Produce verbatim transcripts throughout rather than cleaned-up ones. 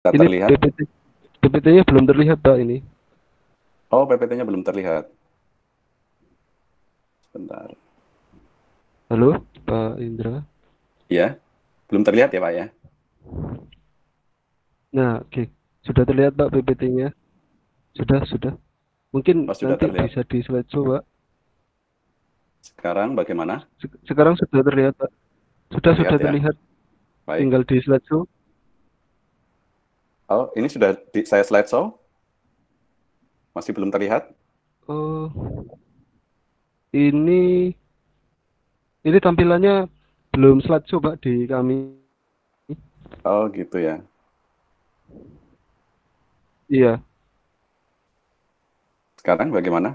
Tak Ini terlihat? P P T, P P T-nya belum terlihat, Pak, ini. Oh, P P T-nya belum terlihat. Sebentar. Halo, Pak Indra. Ya, belum terlihat ya, Pak ya? Nah, oke. Sudah terlihat, Pak, P P T-nya. Sudah, sudah. Mungkin Oh, sudah nanti terlihat. bisa di slideshow, Pak. Sekarang bagaimana? Se- Sekarang sudah terlihat, Pak. Sudah, sudah Terlihat ya? terlihat. Baik. Tinggal di slideshow. Oh, ini sudah di, saya slideshow? Masih belum terlihat? Oh, ini ini tampilannya belum slideshow, Pak, di kami. Oh, gitu ya. Iya, Sekarang bagaimana?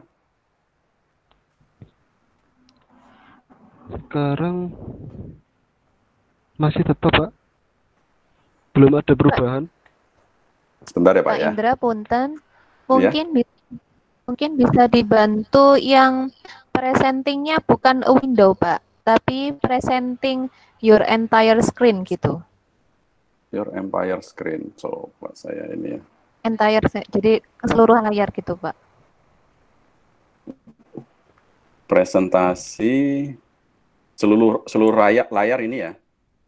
sekarang masih tetap, Pak. Belum ada Pak, perubahan. Sebentar ya, Pak Pak ya. Indra, punten. Ya, Mungkin bi- mungkin bisa dibantu yang presentingnya bukan a window, Pak, tapi presenting your entire screen gitu. your Empire screen. Coba saya ini ya. Entire, se- jadi keseluruhan layar gitu, Pak. Presentasi seluruh seluruh layar layar ini ya.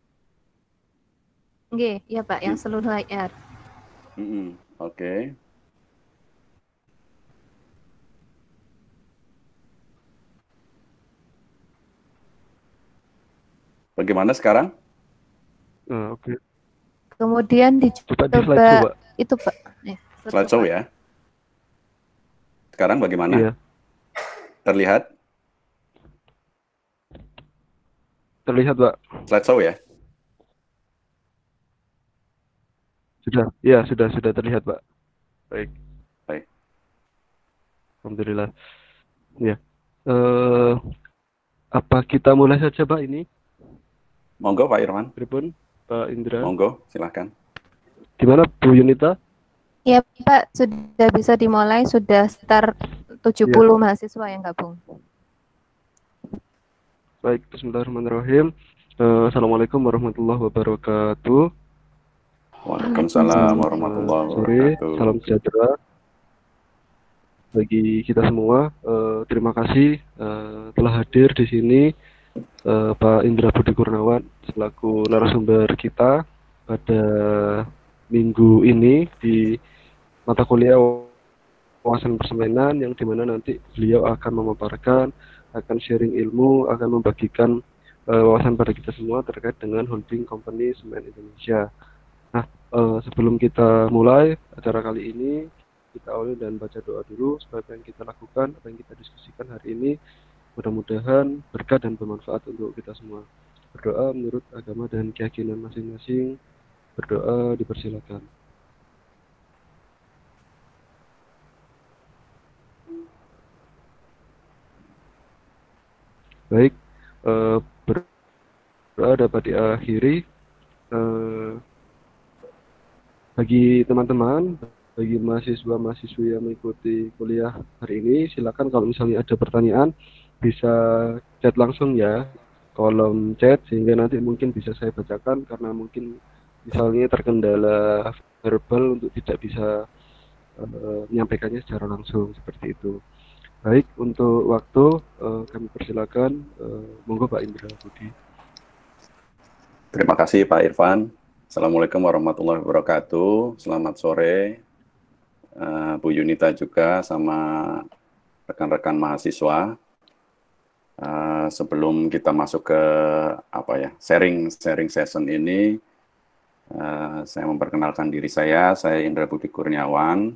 Oke, ya Pak, yang Hmm, seluruh layar. hmm, Oke. Bagaimana sekarang? Nah, oke. Kemudian Coba di slideshow, dicoba Pak. itu, Pak. Eh, slideshow, Slideshow Pak. ya. Sekarang bagaimana? Iya, Terlihat terlihat, Pak. slideshow ya? Sudah. Iya, sudah, sudah terlihat, Pak. Baik. Baik. Alhamdulillah. Ya. Eh, apa kita mulai saja, Pak, ini? Monggo Pak Irman. Pripun, Pak Indra. Monggo, silahkan. Gimana, Bu Yunita? Ya Pak, sudah bisa dimulai, sudah sekitar tujuh Iya. puluh mahasiswa yang gabung. Baik, Bismillahirrahmanirrahim. Eh, Assalamualaikum warahmatullahi wabarakatuh. Waalaikumsalam Selamat warahmatullahi sore, wabarakatuh. salam sejahtera bagi kita semua. Eh, terima kasih eh, telah hadir di sini eh, Pak Indra Budi Kurnawan selaku narasumber kita pada minggu ini di mata kuliah wawasan persemainan yang dimana nanti beliau akan memaparkan, akan sharing ilmu, akan membagikan eh, wawasan pada kita semua terkait dengan holding company Semen Indonesia. Nah, eh, sebelum kita mulai acara kali ini, kita awali dan baca doa dulu supaya apa yang kita lakukan, apa yang kita diskusikan hari ini mudah-mudahan berkah dan bermanfaat untuk kita semua. Berdoa menurut agama dan keyakinan masing-masing. Berdoa dipersilakan. Baik, eh, berdoa dapat diakhiri. Eh, bagi teman-teman, bagi mahasiswa-mahasiswi yang mengikuti kuliah hari ini, silakan kalau misalnya ada pertanyaan bisa chat langsung ya, kolom chat sehingga nanti mungkin bisa saya bacakan karena mungkin misalnya terkendala verbal untuk tidak bisa eh, menyampaikannya secara langsung seperti itu. Baik, untuk waktu eh, kami persilakan, eh, monggo Pak Indra Budi. Terima kasih Pak Irfan. Assalamualaikum warahmatullahi wabarakatuh. Selamat sore uh, Bu Yunita juga sama rekan-rekan mahasiswa. Uh, sebelum kita masuk ke apa ya sharing sharing session ini, uh, saya memperkenalkan diri saya. Saya Indra Budi Kurniawan.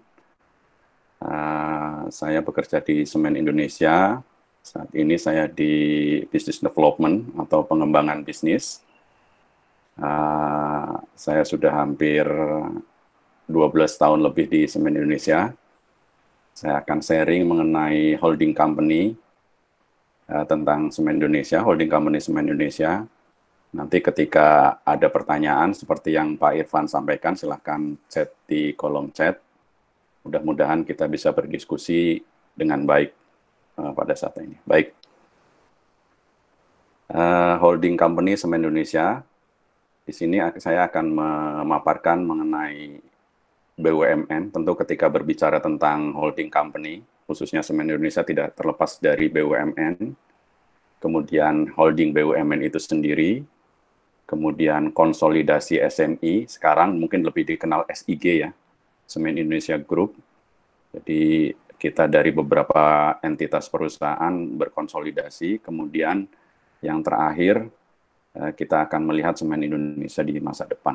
Uh, saya bekerja di Semen Indonesia. Saat ini saya di Business Development atau pengembangan bisnis. Uh, saya sudah hampir dua belas tahun lebih di Semen Indonesia. Saya akan sharing mengenai holding company uh, tentang Semen Indonesia, holding company Semen Indonesia. Nanti ketika ada pertanyaan seperti yang Pak Irfan sampaikan, silahkan chat di kolom chat. Mudah-mudahan kita bisa berdiskusi dengan baik uh, pada saat ini. Baik, uh, holding company Semen Indonesia. Di sini saya akan memaparkan mengenai B U M N, tentu ketika berbicara tentang holding company, khususnya Semen Indonesia tidak terlepas dari B U M N, kemudian holding B U M N itu sendiri, kemudian konsolidasi S M I, sekarang mungkin lebih dikenal S I G ya, Semen Indonesia Group. Jadi kita dari beberapa entitas perusahaan berkonsolidasi, kemudian yang terakhir kita akan melihat Semen Indonesia di masa depan.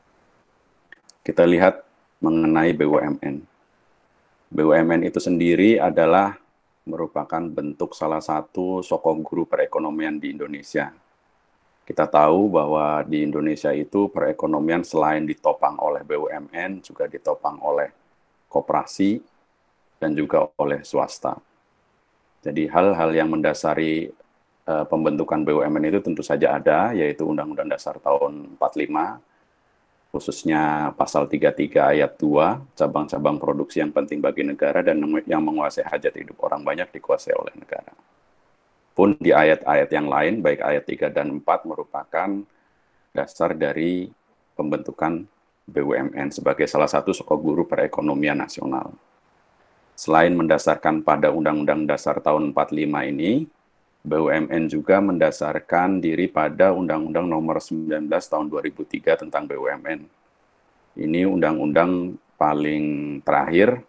Kita lihat mengenai B U M N. B U M N itu sendiri adalah merupakan bentuk salah satu sokong guru perekonomian di Indonesia. Kita tahu bahwa di Indonesia itu perekonomian selain ditopang oleh B U M N, juga ditopang oleh koperasi, dan juga oleh swasta. Jadi hal-hal yang mendasari uh, pembentukan B U M N itu tentu saja ada, yaitu Undang-Undang Dasar tahun empat puluh lima, khususnya pasal tiga puluh tiga ayat dua, cabang-cabang produksi yang penting bagi negara dan yang menguasai hajat hidup orang banyak dikuasai oleh negara. Pun di ayat-ayat yang lain, baik ayat tiga dan empat merupakan dasar dari pembentukan B U M N sebagai salah satu sokong guru perekonomian nasional. Selain mendasarkan pada Undang-Undang Dasar tahun empat puluh lima ini, B U M N juga mendasarkan diri pada Undang-Undang Nomor sembilan belas tahun dua ribu tiga tentang B U M N. Ini undang-undang paling terakhir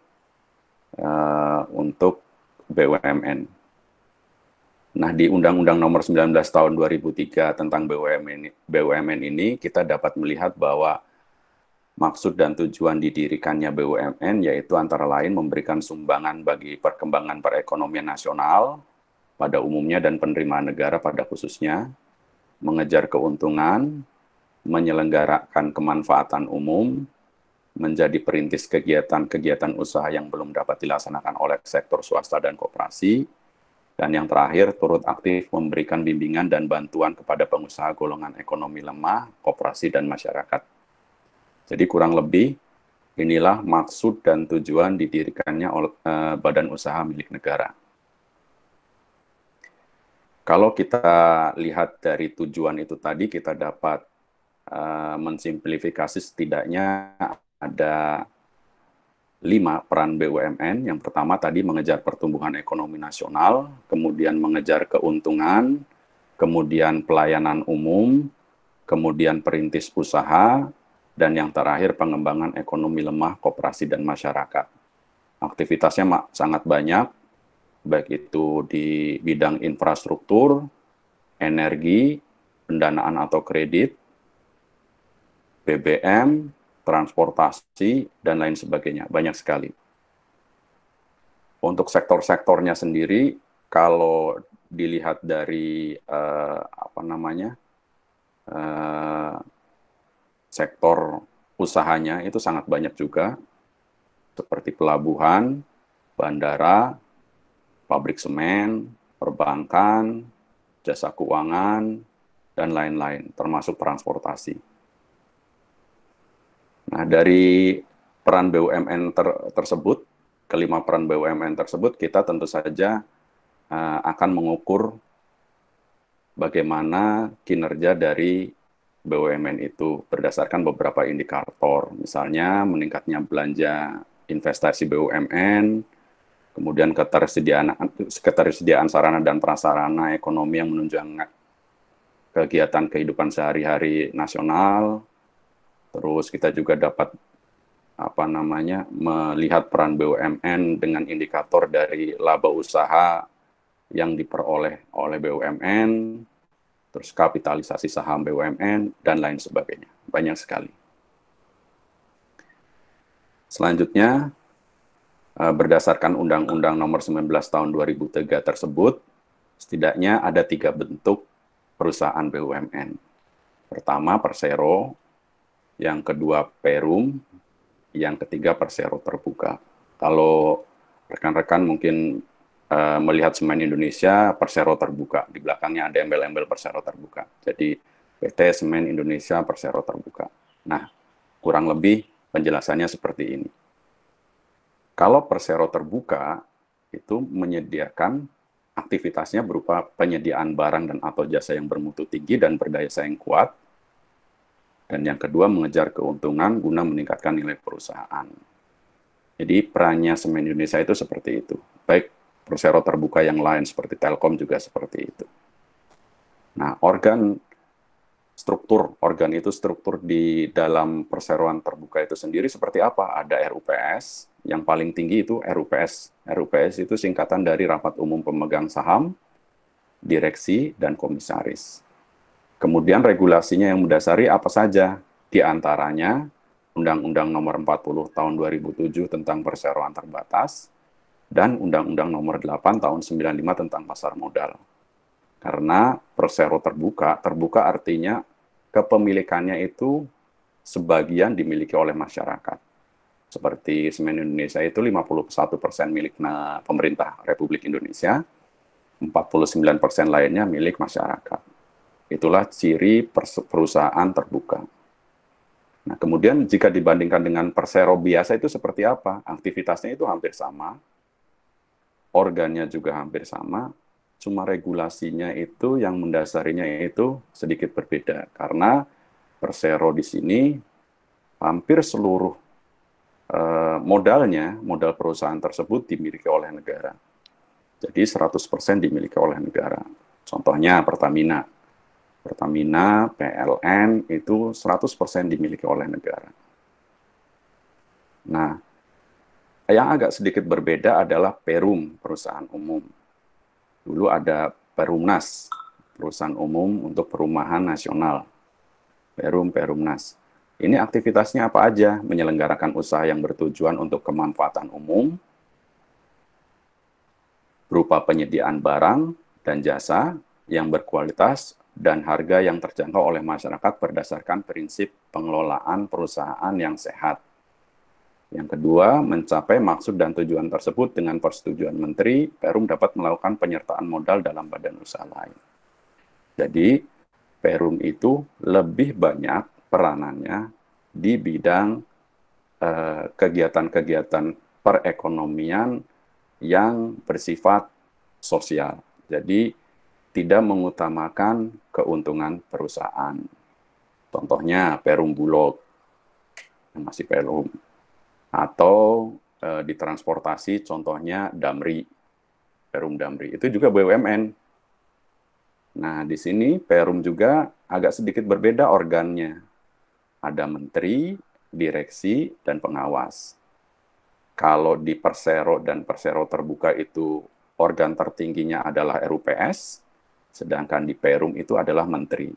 uh, untuk B U M N. Nah, di Undang-Undang Nomor sembilan belas tahun dua ribu tiga tentang B U M N, B U M N ini kita dapat melihat bahwa maksud dan tujuan didirikannya B U M N yaitu antara lain memberikan sumbangan bagi perkembangan perekonomian nasional pada umumnya dan penerimaan negara pada khususnya, mengejar keuntungan, menyelenggarakan kemanfaatan umum, menjadi perintis kegiatan-kegiatan usaha yang belum dapat dilaksanakan oleh sektor swasta dan koperasi, dan yang terakhir turut aktif memberikan bimbingan dan bantuan kepada pengusaha golongan ekonomi lemah, koperasi, dan masyarakat. Jadi kurang lebih inilah maksud dan tujuan didirikannya oleh uh, badan usaha milik negara. Kalau kita lihat dari tujuan itu tadi, kita dapat uh, mensimplifikasi setidaknya ada lima peran B U M N. Yang pertama tadi mengejar pertumbuhan ekonomi nasional, kemudian mengejar keuntungan, kemudian pelayanan umum, kemudian perintis usaha, dan yang terakhir pengembangan ekonomi lemah, koperasi, dan masyarakat. Aktivitasnya sangat banyak, baik itu di bidang infrastruktur, energi, pendanaan atau kredit, B B M, transportasi, dan lain sebagainya. Banyak sekali. Untuk sektor-sektornya sendiri, kalau dilihat dari uh, apa namanya, uh, sektor usahanya itu sangat banyak juga, seperti pelabuhan, bandara, pabrik semen, perbankan, jasa keuangan, dan lain-lain, termasuk transportasi. Nah, dari peran B U M N ter tersebut, kelima peran B U M N tersebut, kita tentu saja uh, akan mengukur bagaimana kinerja dari B U M N itu berdasarkan beberapa indikator, misalnya meningkatnya belanja investasi B U M N, kemudian ketersediaan, ketersediaan sarana dan prasarana ekonomi yang menunjang kegiatan kehidupan sehari-hari nasional. Terus kita juga dapat apa namanya melihat peran B U M N dengan indikator dari laba usaha yang diperoleh oleh B U M N, terus kapitalisasi saham B U M N, dan lain sebagainya. Banyak sekali. Selanjutnya, berdasarkan Undang-Undang Nomor sembilan belas Tahun dua ribu tiga tersebut, setidaknya ada tiga bentuk perusahaan B U M N. Pertama, persero, yang kedua, perum, yang ketiga, persero terbuka. Kalau rekan-rekan mungkin uh, melihat Semen Indonesia, persero terbuka. Di belakangnya ada embel-embel persero terbuka. Jadi, P T Semen Indonesia persero terbuka. Nah, kurang lebih penjelasannya seperti ini. Kalau persero terbuka, itu menyediakan aktivitasnya berupa penyediaan barang dan atau jasa yang bermutu tinggi dan berdaya saing kuat, Dan yang kedua, mengejar keuntungan guna meningkatkan nilai perusahaan. Jadi perannya Semen Indonesia itu seperti itu. Baik persero terbuka yang lain seperti Telkom juga seperti itu. Nah, organ struktur, organ itu struktur di dalam perseroan terbuka itu sendiri seperti apa? Ada R U P S, yang paling tinggi itu R U P S. R U P S itu singkatan dari Rapat Umum Pemegang Saham, Direksi, dan Komisaris. Kemudian regulasinya yang mendasari apa saja? Di antaranya Undang-Undang Nomor empat puluh Tahun dua ribu tujuh tentang Perseroan Terbatas, dan Undang-Undang Nomor delapan Tahun sembilan puluh lima tentang Pasar Modal. Karena persero terbuka, terbuka artinya kepemilikannya itu sebagian dimiliki oleh masyarakat. Seperti Semen Indonesia itu lima puluh satu persen milik pemerintah Republik Indonesia, empat puluh sembilan persen lainnya milik masyarakat. Itulah ciri perusahaan terbuka. Nah, kemudian jika dibandingkan dengan persero biasa itu seperti apa? Aktivitasnya itu hampir sama, organnya juga hampir sama, cuma regulasinya itu yang mendasarinya itu sedikit berbeda. Karena persero di sini hampir seluruh eh, modalnya, modal perusahaan tersebut dimiliki oleh negara. Jadi seratus persen dimiliki oleh negara. Contohnya Pertamina. Pertamina, P L N itu seratus persen dimiliki oleh negara. Nah, yang agak sedikit berbeda adalah Perum, perusahaan umum. Dulu ada Perumnas, perusahaan umum untuk perumahan nasional. Perum, Perumnas. Ini aktivitasnya apa aja? Menyelenggarakan usaha yang bertujuan untuk kemanfaatan umum, berupa penyediaan barang dan jasa yang berkualitas dan harga yang terjangkau oleh masyarakat berdasarkan prinsip pengelolaan perusahaan yang sehat. Yang kedua, mencapai maksud dan tujuan tersebut dengan persetujuan Menteri, Perum dapat melakukan penyertaan modal dalam badan usaha lain. Jadi, Perum itu lebih banyak peranannya di bidang eh, kegiatan-kegiatan perekonomian yang bersifat sosial. Jadi, tidak mengutamakan keuntungan perusahaan. Contohnya Perum Bulog, yang masih Perum. Atau e, di transportasi, contohnya Damri, Perum Damri. Itu juga B U M N. Nah, di sini Perum juga agak sedikit berbeda organnya. Ada menteri, direksi, dan pengawas. Kalau di persero dan persero terbuka itu organ tertingginya adalah R U P S, sedangkan di Perum itu adalah menteri.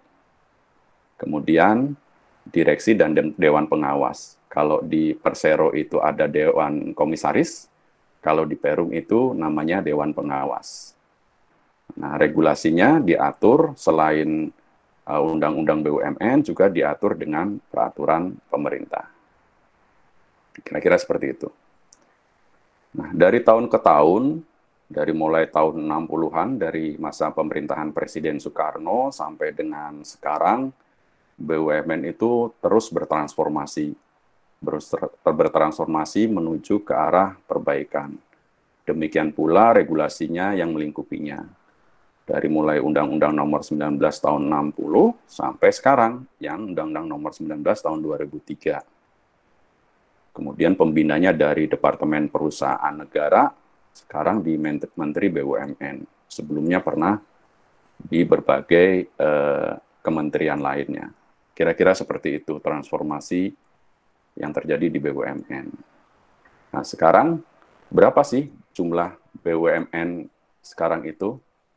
Kemudian direksi dan dewan pengawas. Kalau di persero itu ada dewan komisaris, kalau di Perum itu namanya dewan pengawas. Nah, regulasinya diatur selain uh, undang-undang B U M N juga diatur dengan peraturan pemerintah. Kira-kira seperti itu. Nah, dari tahun ke tahun, dari mulai tahun enam puluhan, dari masa pemerintahan Presiden Soekarno sampai dengan sekarang, B U M N itu terus bertransformasi, bertransformasi menuju ke arah perbaikan. Demikian pula regulasinya yang melingkupinya. Dari mulai Undang-Undang Nomor sembilan belas Tahun enam puluh sampai sekarang, yang Undang-Undang Nomor sembilan belas Tahun dua ribu tiga. Kemudian pembinanya dari Departemen Perusahaan Negara, sekarang di Menteri B U M N. Sebelumnya pernah di berbagai eh, kementerian lainnya. Kira-kira seperti itu transformasi yang terjadi di B U M N. Nah, sekarang berapa sih jumlah B U M N sekarang itu?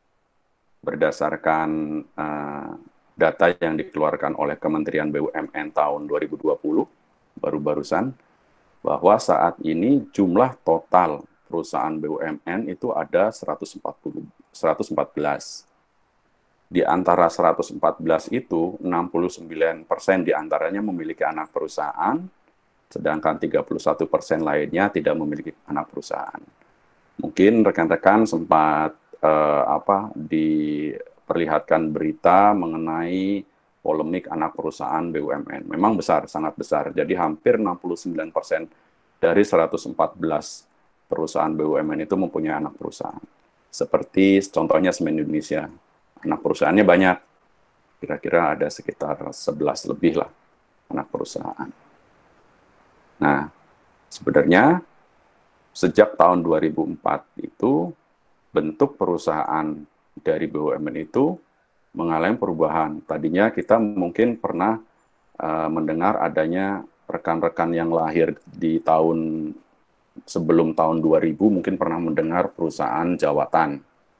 Berdasarkan uh, data yang dikeluarkan oleh Kementerian B U M N tahun dua ribu dua puluh, baru-barusan, bahwa saat ini jumlah total perusahaan B U M N itu ada seratus empat puluh, seratus empat belas. Di antara seratus empat belas itu, enam puluh sembilan persen diantaranya memiliki anak perusahaan, sedangkan tiga puluh satu persen lainnya tidak memiliki anak perusahaan. Mungkin rekan-rekan sempat eh, apa diperlihatkan berita mengenai polemik anak perusahaan B U M N. Memang besar, sangat besar. Jadi hampir enam puluh sembilan persen dari seratus empat belas perusahaan B U M N itu mempunyai anak perusahaan. Seperti contohnya Semen Indonesia. Anak perusahaannya banyak. Kira-kira ada sekitar sebelas lebih lah. anak perusahaan. Nah, sebenarnya sejak tahun dua ribu empat itu bentuk perusahaan dari B U M N itu mengalami perubahan. Tadinya kita mungkin pernah uh, mendengar adanya rekan-rekan yang lahir di tahun sebelum tahun dua ribu mungkin pernah mendengar perusahaan Jawatan.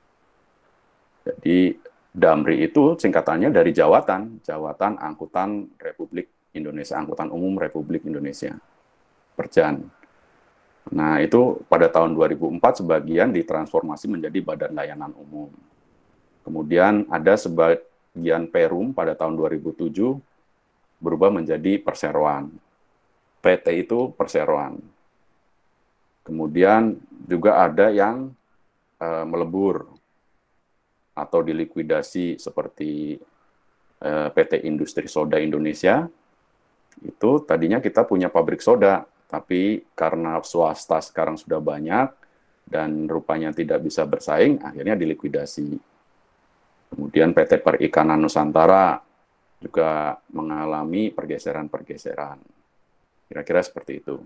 Jadi Damri itu singkatannya dari Jawatan, Jawatan Angkutan Republik Indonesia, Angkutan Umum Republik Indonesia, Perjan. Nah, itu pada tahun dua ribu empat sebagian ditransformasi menjadi Badan Layanan Umum. Kemudian ada sebagian Perum pada tahun dua ribu tujuh berubah menjadi Perseroan. P T itu Perseroan. Kemudian juga ada yang uh, melebur atau dilikuidasi seperti uh, P T Industri Soda Indonesia. Itu tadinya kita punya pabrik soda, tapi karena swasta sekarang sudah banyak dan rupanya tidak bisa bersaing, akhirnya dilikuidasi. Kemudian P T Perikanan Nusantara juga mengalami pergeseran-pergeseran. Kira-kira seperti itu.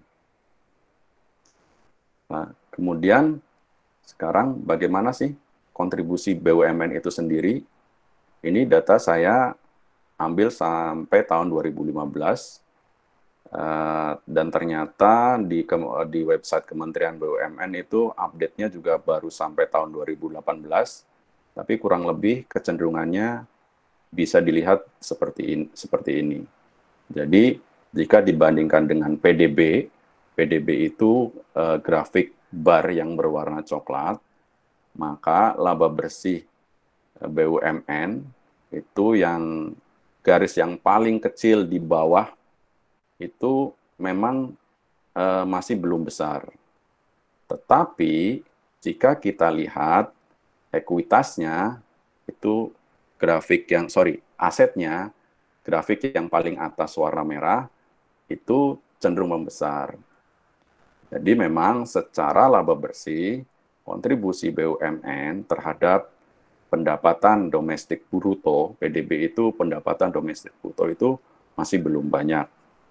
Nah, kemudian sekarang bagaimana sih kontribusi B U M N itu sendiri? Ini data saya ambil sampai tahun dua ribu lima belas, uh, dan ternyata di, di website Kementerian B U M N itu update-nya juga baru sampai tahun dua ribu delapan belas, tapi kurang lebih kecenderungannya bisa dilihat seperti ini. Seperti ini. Jadi, jika dibandingkan dengan P D B, P D B itu uh, grafik bar yang berwarna coklat, maka laba bersih uh, B U M N itu yang garis yang paling kecil di bawah itu memang uh, masih belum besar. Tetapi jika kita lihat ekuitasnya itu grafik yang sorry asetnya grafik yang paling atas warna merah itu cenderung membesar. Jadi memang secara laba bersih, kontribusi B U M N terhadap pendapatan domestik bruto, P D B itu pendapatan domestik bruto itu masih belum banyak.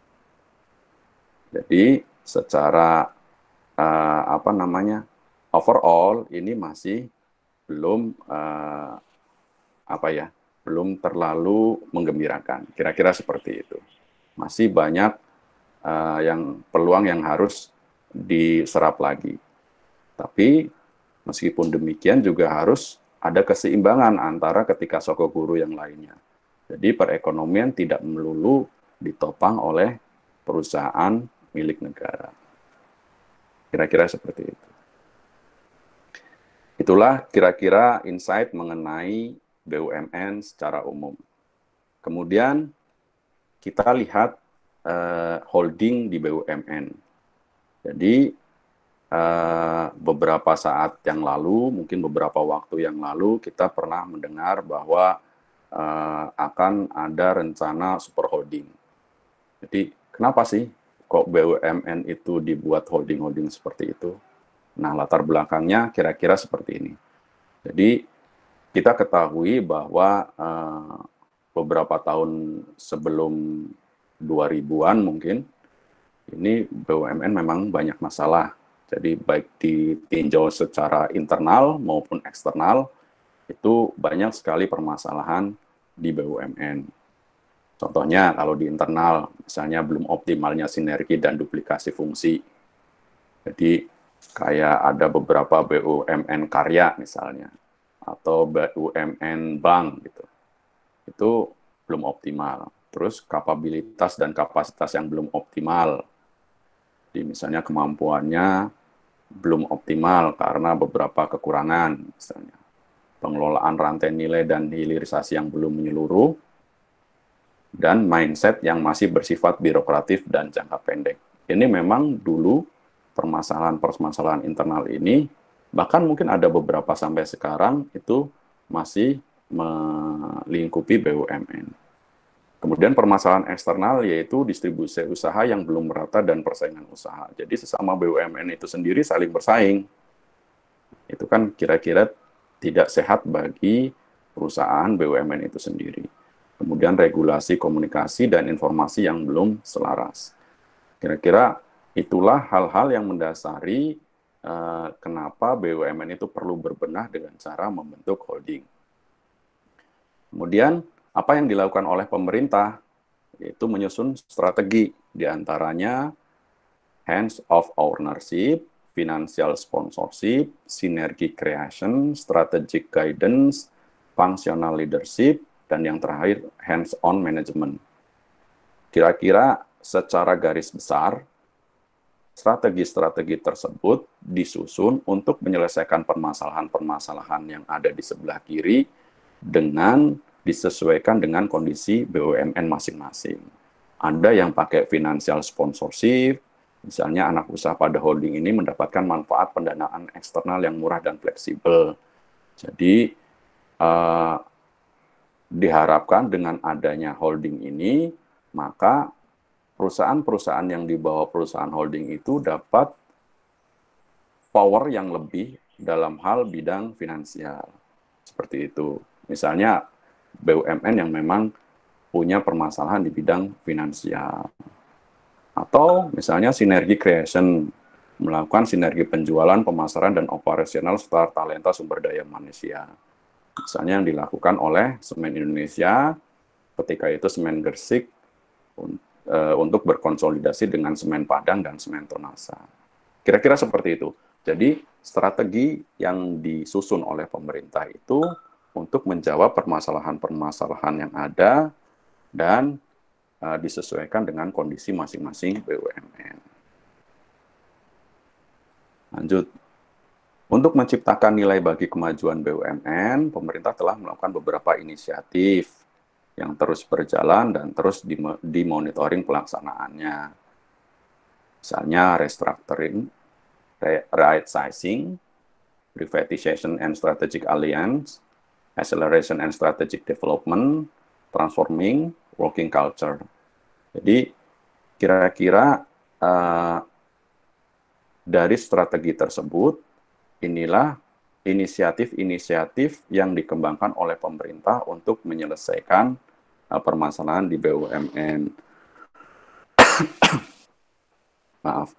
Jadi secara uh, apa namanya overall ini masih belum uh, apa ya, belum terlalu menggembirakan. Kira-kira seperti itu. Masih banyak uh, yang peluang yang harus diserap lagi. Tapi meskipun demikian juga harus ada keseimbangan antara ketika soko guru yang lainnya. Jadi perekonomian tidak melulu ditopang oleh perusahaan milik negara. Kira-kira seperti itu. Itulah kira-kira insight mengenai B U M N secara umum. Kemudian kita lihat uh, holding di B U M N. Jadi uh, beberapa saat yang lalu, mungkin beberapa waktu yang lalu, kita pernah mendengar bahwa uh, akan ada rencana super holding. Jadi kenapa sih kok B U M N itu dibuat holding-holding seperti itu? Nah, latar belakangnya kira-kira seperti ini. Jadi kita ketahui bahwa uh, beberapa tahun sebelum dua ribuan mungkin, ini B U M N memang banyak masalah. Jadi baik ditinjau secara internal maupun eksternal, itu banyak sekali permasalahan di B U M N. Contohnya kalau di internal, misalnya belum optimalnya sinergi dan duplikasi fungsi. Jadi kayak ada beberapa B U M N karya misalnya, atau B U M N bank gitu. Itu belum optimal. Terus kapabilitas dan kapasitas yang belum optimal. Jadi misalnya kemampuannya belum optimal karena beberapa kekurangan, misalnya pengelolaan rantai nilai dan hilirisasi yang belum menyeluruh, dan mindset yang masih bersifat birokratif dan jangka pendek. Ini memang dulu permasalahan-permasalahan internal ini, bahkan mungkin ada beberapa sampai sekarang itu masih melingkupi B U M N. Kemudian permasalahan eksternal yaitu distribusi usaha yang belum merata dan persaingan usaha. Jadi sesama B U M N itu sendiri saling bersaing. Itu kan kira-kira tidak sehat bagi perusahaan B U M N itu sendiri. kemudian regulasi, komunikasi, dan informasi yang belum selaras. Kira-kira itulah hal-hal yang mendasari uh, kenapa B U M N itu perlu berbenah dengan cara membentuk holding. Kemudian, apa yang dilakukan oleh pemerintah? Yaitu menyusun strategi, diantaranya hands-off ownership, financial sponsorship, synergy creation, strategic guidance, functional leadership, dan yang terakhir hands-on management. Kira-kira secara garis besar, strategi-strategi tersebut disusun untuk menyelesaikan permasalahan-permasalahan yang ada di sebelah kiri dengan disesuaikan dengan kondisi B U M N masing-masing. Ada yang pakai financial sponsorship, misalnya anak usaha pada holding ini mendapatkan manfaat pendanaan eksternal yang murah dan fleksibel. Jadi, uh, diharapkan dengan adanya holding ini, maka perusahaan-perusahaan yang di bawah perusahaan holding itu dapat power yang lebih dalam hal bidang finansial. Seperti itu. Misalnya B U M N yang memang punya permasalahan di bidang finansial. Atau misalnya sinergi creation, melakukan sinergi penjualan, pemasaran, dan operasional serta talenta sumber daya manusia. Misalnya yang dilakukan oleh Semen Indonesia, ketika itu Semen Gresik, untuk berkonsolidasi dengan Semen Padang dan Semen Tonasa. Kira-kira seperti itu. Jadi strategi yang disusun oleh pemerintah itu untuk menjawab permasalahan-permasalahan yang ada dan uh, disesuaikan dengan kondisi masing-masing B U M N. Lanjut. Untuk menciptakan nilai bagi kemajuan B U M N, pemerintah telah melakukan beberapa inisiatif yang terus berjalan dan terus dimonitoring pelaksanaannya. Misalnya restructuring, right sizing, privatization and strategic alliance, acceleration and strategic development, transforming working culture. Jadi kira-kira uh, dari strategi tersebut, inilah inisiatif-inisiatif yang dikembangkan oleh pemerintah untuk menyelesaikan uh, permasalahan di B U M N. Maaf.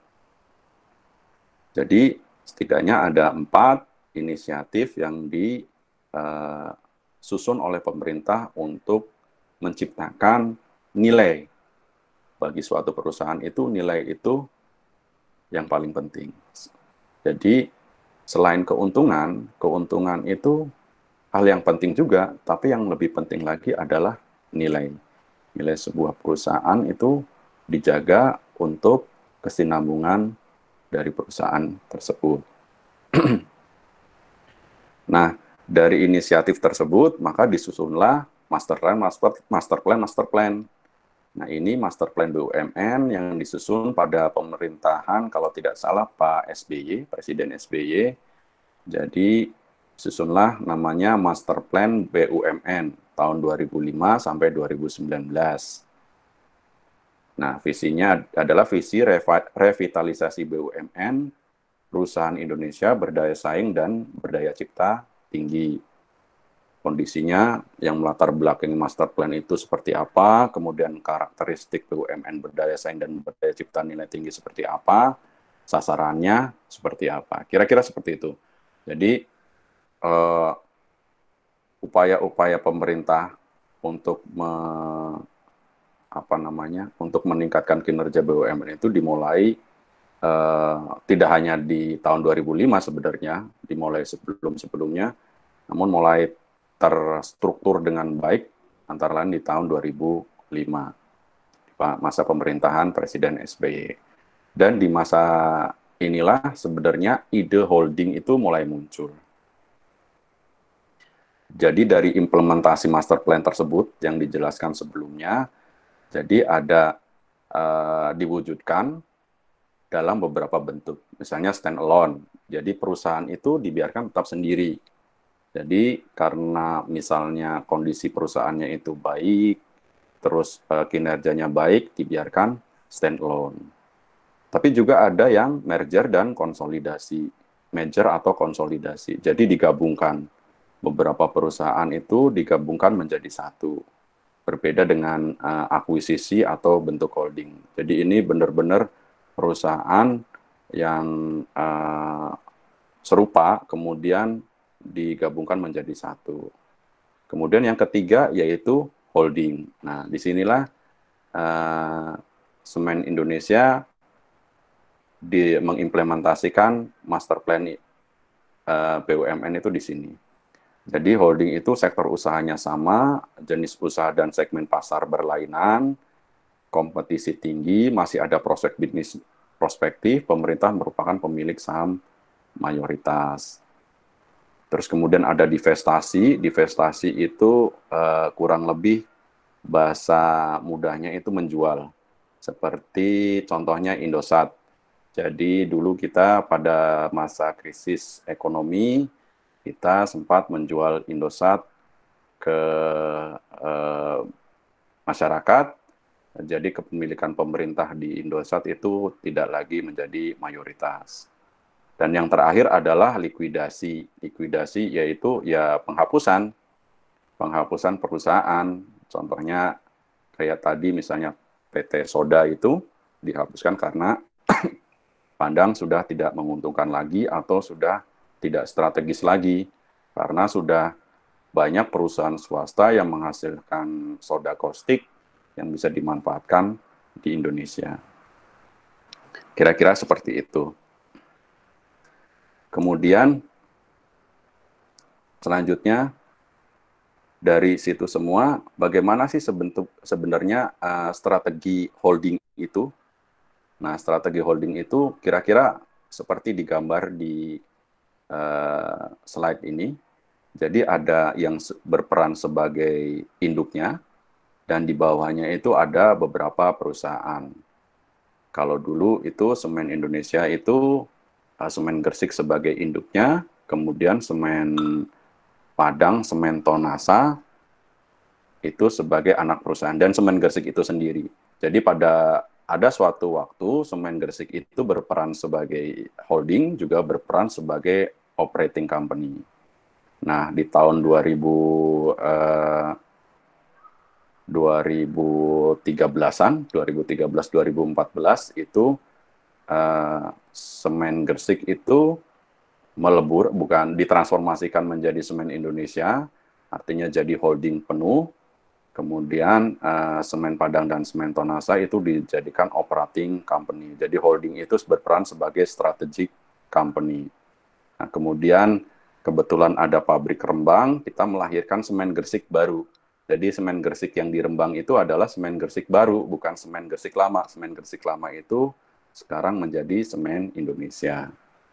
Jadi setidaknya ada empat inisiatif yang disusun oleh pemerintah untuk menciptakan nilai bagi suatu perusahaan. Itu nilai itu yang paling penting. Jadi selain keuntungan, keuntungan itu hal yang penting juga, tapi yang lebih penting lagi adalah nilai. Nilai sebuah perusahaan itu dijaga untuk kesinambungan dari perusahaan tersebut. Nah, dari inisiatif tersebut, maka disusunlah master plan, master, master plan, master plan. Nah, ini master plan B U M N yang disusun pada pemerintahan, kalau tidak salah, Pak S B Y, Presiden S B Y. Jadi, susunlah namanya master plan B U M N tahun dua ribu lima sampai dua ribu sembilan belas. Nah, visinya adalah visi revitalisasi B U M N, perusahaan Indonesia berdaya saing dan berdaya cipta tinggi. Kondisinya yang melatar belakangi master plan itu seperti apa, kemudian karakteristik B U M N berdaya saing dan berdaya cipta nilai tinggi seperti apa, sasarannya seperti apa. Kira-kira seperti itu. Jadi, uh, upaya-upaya pemerintah untuk me apa namanya untuk meningkatkan kinerja B U M N itu dimulai uh, tidak hanya di tahun dua ribu lima sebenarnya, dimulai sebelum-sebelumnya, namun mulai terstruktur dengan baik antara lain di tahun dua ribu lima, masa pemerintahan Presiden S B Y. Dan di masa inilah sebenarnya ide holding itu mulai muncul. Jadi dari implementasi master plan tersebut yang dijelaskan sebelumnya, jadi ada uh, diwujudkan dalam beberapa bentuk. Misalnya stand alone. Jadi perusahaan itu dibiarkan tetap sendiri. Jadi karena misalnya kondisi perusahaannya itu baik, terus uh, kinerjanya baik, dibiarkan stand alone. Tapi juga ada yang merger dan konsolidasi. Merger atau konsolidasi. Jadi digabungkan. Beberapa perusahaan itu digabungkan menjadi satu. berbeda dengan uh, akuisisi atau bentuk holding. Jadi ini benar-benar perusahaan yang uh, serupa kemudian digabungkan menjadi satu. Kemudian yang ketiga yaitu holding. Nah, disinilah uh, Semen Indonesia di, mengimplementasikan master plan uh, B U M N itu di sini. Jadi holding itu sektor usahanya sama, jenis usaha dan segmen pasar berlainan, kompetisi tinggi, masih ada prospek bisnis prospektif, pemerintah merupakan pemilik saham mayoritas. Terus kemudian ada divestasi, divestasi itu uh, kurang lebih bahasa mudahnya itu menjual. Seperti contohnya Indosat. Jadi dulu kita pada masa krisis ekonomi, kita sempat menjual Indosat ke eh, masyarakat, jadi kepemilikan pemerintah di Indosat itu tidak lagi menjadi mayoritas. Dan yang terakhir adalah likuidasi. Likuidasi yaitu ya penghapusan, penghapusan perusahaan. Contohnya kayak tadi misalnya P T Soda itu dihapuskan karena Padang sudah tidak menguntungkan lagi atau sudah tidak strategis lagi, karena sudah banyak perusahaan swasta yang menghasilkan soda caustic yang bisa dimanfaatkan di Indonesia. Kira-kira seperti itu. Kemudian, selanjutnya, dari situ semua, bagaimana sih sebentuk, sebenarnya uh, strategi holding itu? Nah, strategi holding itu kira-kira seperti digambar di Uh, slide ini. Jadi ada yang berperan sebagai induknya dan di bawahnya itu ada beberapa perusahaan. Kalau dulu itu Semen Indonesia itu uh, Semen Gresik sebagai induknya, kemudian Semen Padang, Semen Tonasa itu sebagai anak perusahaan dan Semen Gresik itu sendiri. Jadi pada ada suatu waktu Semen Gresik itu berperan sebagai holding, juga berperan sebagai operating company. Nah, di tahun dua ribu, eh, dua ribu tiga belasan, dua ribu tiga belas dua ribu empat belas itu eh, Semen Gresik itu melebur, bukan ditransformasikan menjadi Semen Indonesia, artinya jadi holding penuh. Kemudian uh, Semen Padang dan Semen Tonasa itu dijadikan operating company. Jadi holding itu berperan sebagai strategic company. Nah, kemudian kebetulan ada pabrik Rembang, kita melahirkan Semen Gresik baru. Jadi Semen Gresik yang di Rembang itu adalah Semen Gresik baru, bukan Semen Gresik lama. Semen Gresik lama itu sekarang menjadi Semen Indonesia.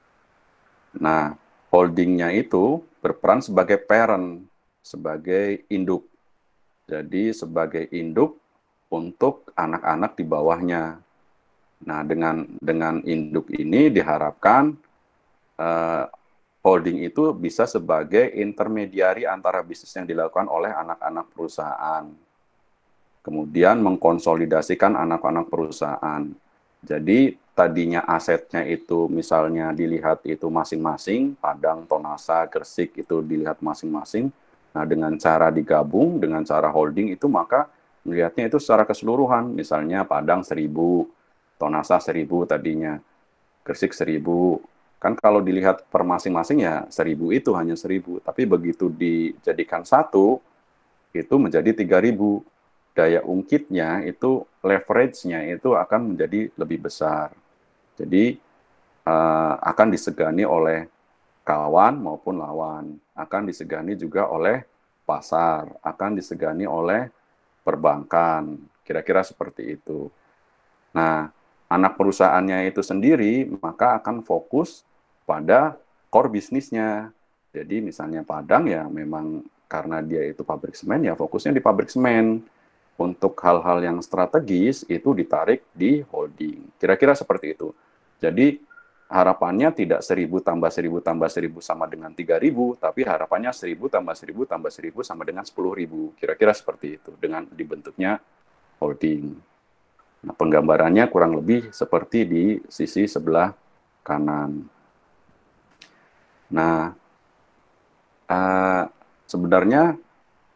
Nah, holdingnya itu berperan sebagai parent, sebagai induk. Jadi sebagai induk untuk anak-anak di bawahnya. Nah, dengan dengan induk ini diharapkan uh, holding itu bisa sebagai intermediari antara bisnis yang dilakukan oleh anak-anak perusahaan. Kemudian mengkonsolidasikan anak-anak perusahaan. Jadi tadinya asetnya itu misalnya dilihat itu masing-masing, Padang, Tonasa, Gresik itu dilihat masing-masing. Nah, dengan cara digabung, dengan cara holding itu maka melihatnya itu secara keseluruhan. Misalnya Padang seribu, Tonasa seribu tadinya, Gresik seribu. Kan kalau dilihat per masing-masing ya seribu itu hanya seribu. Tapi begitu dijadikan satu, itu menjadi tiga ribu. Daya ungkitnya itu, leverage-nya itu akan menjadi lebih besar. Jadi uh, akan disegani oleh kawan maupun lawan, akan disegani juga oleh pasar, akan disegani oleh perbankan, kira-kira seperti itu. Nah, anak perusahaannya itu sendiri maka akan fokus pada core bisnisnya. Jadi misalnya Padang ya memang karena dia itu pabrik semen ya fokusnya di pabrik semen. Untuk hal-hal yang strategis itu ditarik di holding. Kira-kira seperti itu. Jadi harapannya tidak seribu tambah seribu tambah seribu sama dengan tiga ribu, tapi harapannya seribu tambah seribu tambah seribu sama dengan sepuluh ribu. Kira-kira seperti itu dengan dibentuknya holding. Nah, penggambarannya kurang lebih seperti di sisi sebelah kanan. Nah, uh, sebenarnya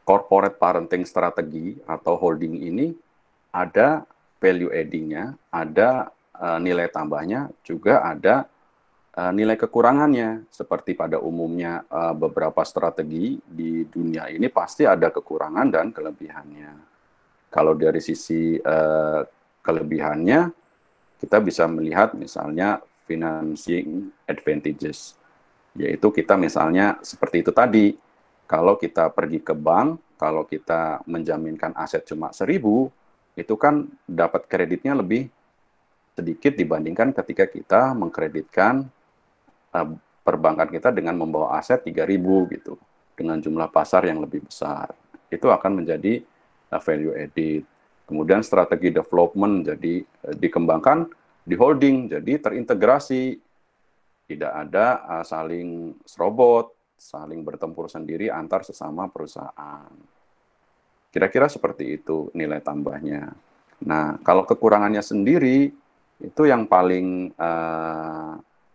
corporate parenting strategi atau holding ini ada value adding-nya, ada uh, nilai tambahnya, juga ada uh, nilai kekurangannya. Seperti pada umumnya uh, beberapa strategi di dunia ini pasti ada kekurangan dan kelebihannya. Kalau dari sisi uh, kelebihannya, kita bisa melihat misalnya financing advantages, yaitu kita misalnya seperti itu tadi, kalau kita pergi ke bank, kalau kita menjaminkan aset cuma seribu, itu kan dapat kreditnya lebih sedikit dibandingkan ketika kita mengkreditkan uh, perbankan kita dengan membawa aset tiga ribu gitu, dengan jumlah pasar yang lebih besar. Itu akan menjadi uh, value added. Kemudian strategi development jadi uh, dikembangkan di holding, jadi terintegrasi, tidak ada uh, saling serobot, saling bertempur sendiri antar sesama perusahaan. Kira-kira seperti itu nilai tambahnya. Nah, kalau kekurangannya sendiri, itu yang paling uh,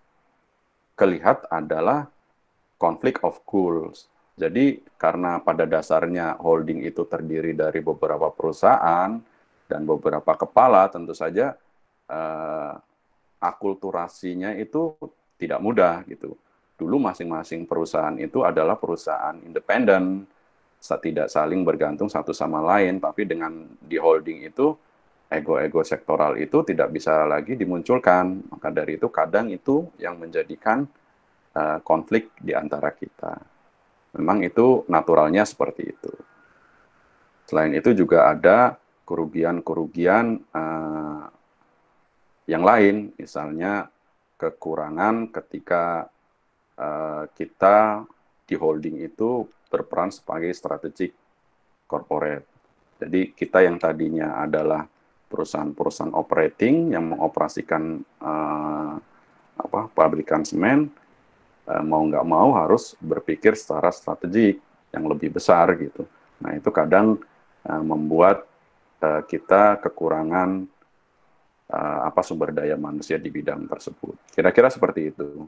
kelihat adalah conflict of goals. Jadi, karena pada dasarnya holding itu terdiri dari beberapa perusahaan dan beberapa kepala, tentu saja uh, akulturasinya itu tidak mudah gitu. Dulu masing-masing perusahaan itu adalah perusahaan independen, tidak saling bergantung satu sama lain, tapi dengan di holding itu, ego-ego sektoral itu tidak bisa lagi dimunculkan. Maka dari itu kadang itu yang menjadikan uh, konflik di antara kita. Memang itu naturalnya seperti itu. Selain itu juga ada kerugian-kerugian uh, yang lain, misalnya kekurangan ketika Uh, kita di holding itu berperan sebagai strategic corporate. Jadi kita yang tadinya adalah perusahaan-perusahaan operating yang mengoperasikan uh, apa pabrikan semen, uh, mau nggak mau harus berpikir secara strategik yang lebih besar gitu. Nah itu kadang uh, membuat uh, kita kekurangan uh, apa sumber daya manusia di bidang tersebut. Kira-kira seperti itu.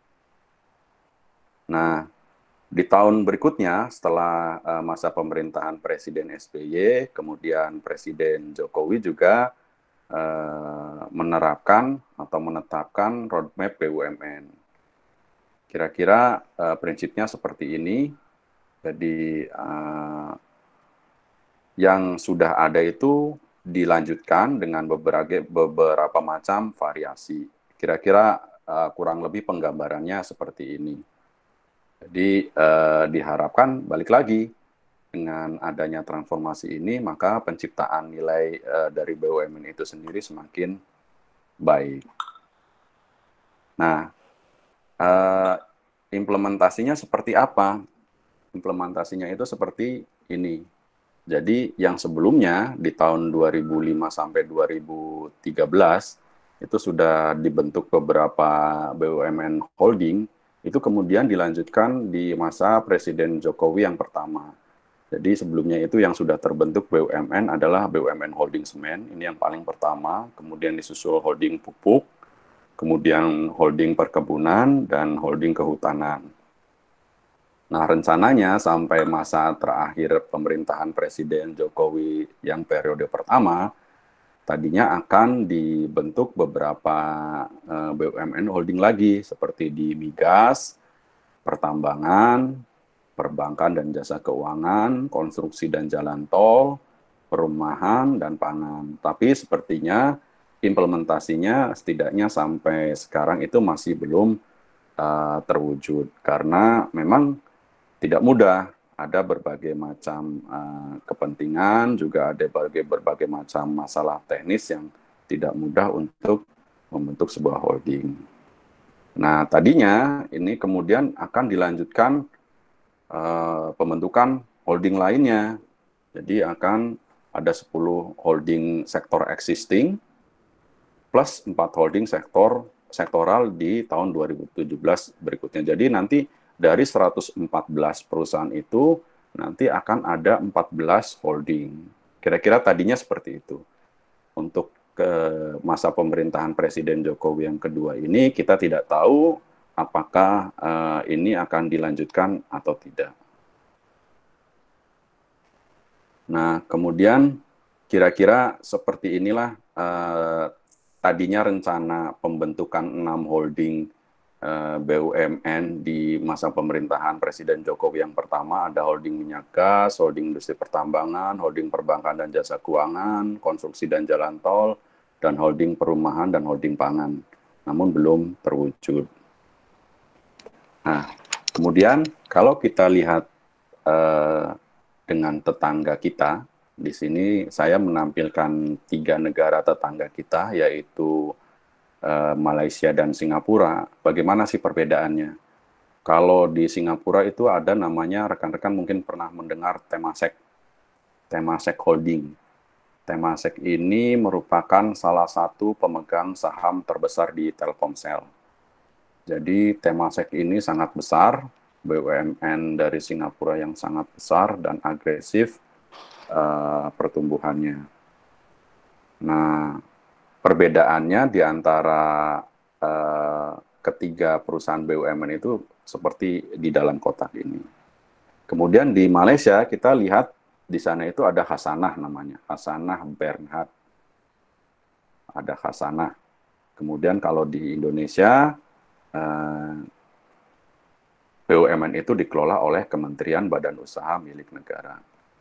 Nah, di tahun berikutnya setelah uh, masa pemerintahan Presiden S B Y, kemudian Presiden Jokowi juga uh, menerapkan atau menetapkan roadmap B U M N. Kira-kira uh, prinsipnya seperti ini. Jadi uh, yang sudah ada itu dilanjutkan dengan beberapa beberapa macam variasi. Kira-kira uh, kurang lebih penggambarannya seperti ini. Jadi eh, diharapkan balik lagi dengan adanya transformasi ini, maka penciptaan nilai eh, dari B U M N itu sendiri semakin baik. Nah, eh, implementasinya seperti apa? Implementasinya itu seperti ini. Jadi yang sebelumnya di tahun dua ribu lima sampai dua ribu tiga belas itu sudah dibentuk beberapa B U M N holding. Itu kemudian dilanjutkan di masa Presiden Jokowi yang pertama. Jadi sebelumnya itu yang sudah terbentuk B U M N adalah B U M N Holding Semen, ini yang paling pertama, kemudian disusul holding pupuk, kemudian holding perkebunan, dan holding kehutanan. Nah rencananya sampai masa terakhir pemerintahan Presiden Jokowi yang periode pertama, tadinya akan dibentuk beberapa uh, B U M N holding lagi, seperti di migas, pertambangan, perbankan dan jasa keuangan, konstruksi dan jalan tol, perumahan, dan pangan. Tapi sepertinya implementasinya setidaknya sampai sekarang itu masih belum uh, terwujud, karena memang tidak mudah. Ada berbagai macam uh, kepentingan, juga ada berbagai, berbagai macam masalah teknis yang tidak mudah untuk membentuk sebuah holding. Nah, tadinya ini kemudian akan dilanjutkan uh, pembentukan holding lainnya. Jadi akan ada sepuluh holding sektor existing plus empat holding sektor sektoral di tahun dua ribu tujuh belas berikutnya. Jadi nanti dari seratus empat belas perusahaan itu nanti akan ada empat belas holding. Kira-kira tadinya seperti itu. Untuk ke masa pemerintahan Presiden Jokowi yang kedua ini kita tidak tahu apakah uh, ini akan dilanjutkan atau tidak. Nah, kemudian kira-kira seperti inilah eh, tadinya rencana pembentukan enam holding eh, B U M N di masa pemerintahan Presiden Jokowi yang pertama. Ada holding minyak gas, holding industri pertambangan, holding perbankan dan jasa keuangan, konstruksi dan jalan tol, dan holding perumahan dan holding pangan. Namun belum terwujud. Nah, kemudian kalau kita lihat eh, dengan tetangga kita, di sini saya menampilkan tiga negara tetangga kita, yaitu eh, Malaysia dan Singapura. Bagaimana sih perbedaannya? Kalau di Singapura itu ada namanya, rekan-rekan mungkin pernah mendengar Temasek, Temasek Holding. Temasek ini merupakan salah satu pemegang saham terbesar di Telkomsel. Jadi Temasek ini sangat besar, B U M N dari Singapura yang sangat besar dan agresif uh, pertumbuhannya. Nah, perbedaannya di antara uh, ketiga perusahaan B U M N itu seperti di dalam kotak ini. Kemudian di Malaysia kita lihat di sana itu ada Hasanah namanya, Hasanah Bernhard. Ada Hasanah. Kemudian kalau di Indonesia Uh, B U M N itu dikelola oleh Kementerian Badan Usaha milik negara.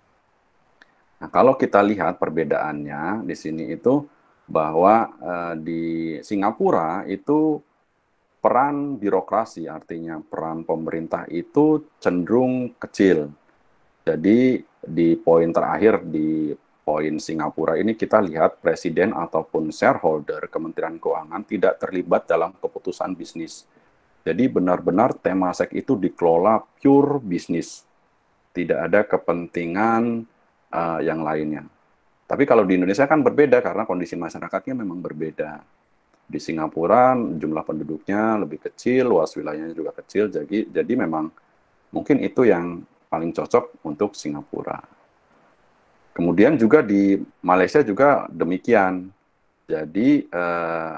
Nah, kalau kita lihat perbedaannya di sini itu bahwa uh, di Singapura itu peran birokrasi, artinya peran pemerintah itu cenderung kecil. Jadi di poin terakhir di poin Singapura ini kita lihat presiden ataupun shareholder Kementerian Keuangan tidak terlibat dalam keputusan bisnis. Jadi benar-benar Temasek itu dikelola pure bisnis. Tidak ada kepentingan uh, yang lainnya. Tapi kalau di Indonesia kan berbeda karena kondisi masyarakatnya memang berbeda. Di Singapura jumlah penduduknya lebih kecil, luas wilayahnya juga kecil, jadi jadi memang mungkin itu yang paling cocok untuk Singapura. Kemudian juga di Malaysia juga demikian. Jadi eh,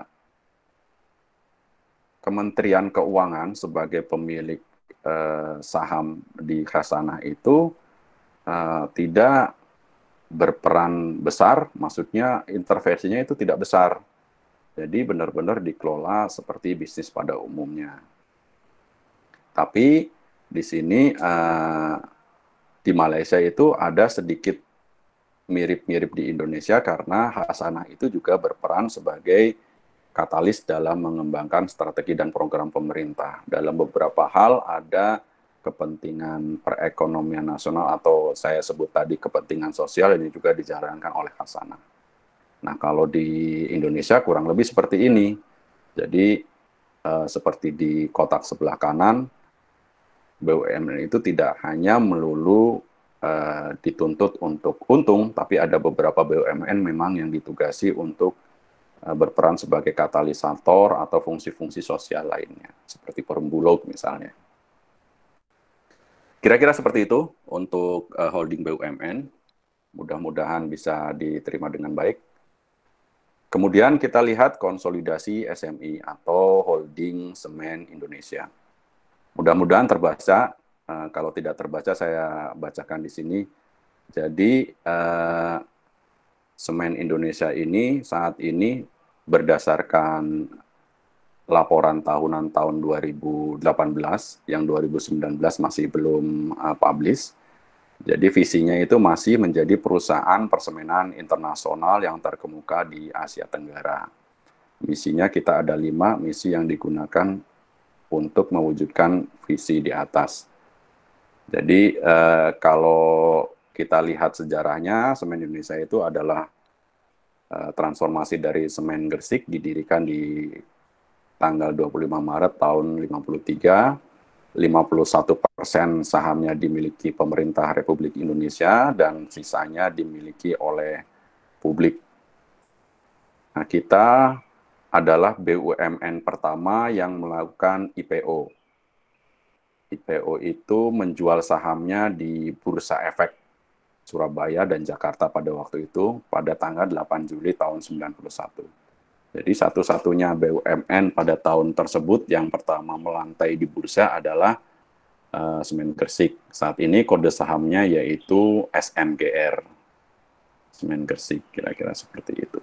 Kementerian Keuangan sebagai pemilik eh, saham di Hasanah itu eh, tidak berperan besar, maksudnya intervensinya itu tidak besar. Jadi benar-benar dikelola seperti bisnis pada umumnya. Tapi di sini eh, di Malaysia itu ada sedikit mirip-mirip di Indonesia karena Hasanah itu juga berperan sebagai katalis dalam mengembangkan strategi dan program pemerintah. Dalam beberapa hal ada kepentingan perekonomian nasional atau saya sebut tadi kepentingan sosial ini juga dijalankan oleh Hasanah. Nah, kalau di Indonesia kurang lebih seperti ini. Jadi eh, seperti di kotak sebelah kanan, B U M N itu tidak hanya melulu uh, dituntut untuk untung, tapi ada beberapa B U M N memang yang ditugasi untuk uh, berperan sebagai katalisator atau fungsi-fungsi sosial lainnya, seperti Perumbulok misalnya. Kira-kira seperti itu untuk uh, holding B U M N. Mudah-mudahan bisa diterima dengan baik. Kemudian kita lihat konsolidasi S M I atau Holding Semen Indonesia. Mudah-mudahan terbaca, uh, kalau tidak terbaca saya bacakan di sini. Jadi uh, Semen Indonesia ini saat ini berdasarkan laporan tahunan tahun dua ribu delapan belas, yang dua ribu sembilan belas masih belum uh, publish. Jadi visinya itu masih menjadi perusahaan persemenan internasional yang terkemuka di Asia Tenggara. Misinya kita ada lima misi yang digunakan untuk mewujudkan visi di atas. Jadi eh, kalau kita lihat sejarahnya, Semen Indonesia itu adalah eh, transformasi dari Semen Gresik, didirikan di tanggal dua puluh lima Maret tahun lima puluh tiga. lima puluh satu persen sahamnya dimiliki pemerintah Republik Indonesia dan sisanya dimiliki oleh publik. Nah, kita adalah B U M N pertama yang melakukan I P O. I P O itu menjual sahamnya di Bursa Efek Surabaya dan Jakarta pada waktu itu pada tanggal delapan Juli tahun sembilan puluh satu. Jadi satu-satunya B U M N pada tahun tersebut yang pertama melantai di bursa adalah uh, Semen Gresik. Saat ini kode sahamnya yaitu S M G R. Semen Gresik, kira-kira seperti itu.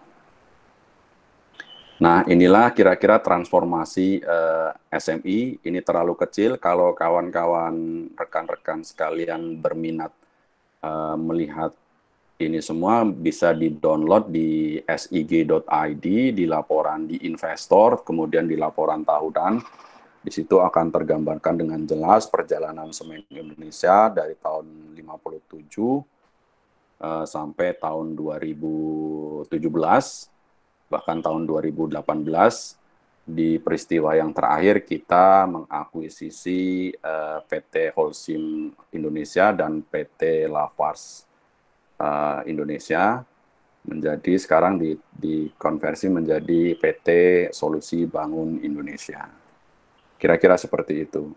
Nah, inilah kira-kira transformasi uh, S M I. Ini terlalu kecil kalau kawan-kawan rekan-rekan sekalian berminat uh, melihat ini semua, bisa di-download di S I G dot I D, di laporan di investor, kemudian di laporan tahunan. Di situ akan tergambarkan dengan jelas perjalanan semen Indonesia dari tahun lima puluh tujuh uh, sampai tahun dua ribu tujuh belas. Bahkan tahun dua ribu delapan belas, di peristiwa yang terakhir kita mengakuisisi uh, P T Holcim Indonesia dan P T Lafarge uh, Indonesia, menjadi sekarang di, dikonversi menjadi P T Solusi Bangun Indonesia. Kira-kira seperti itu.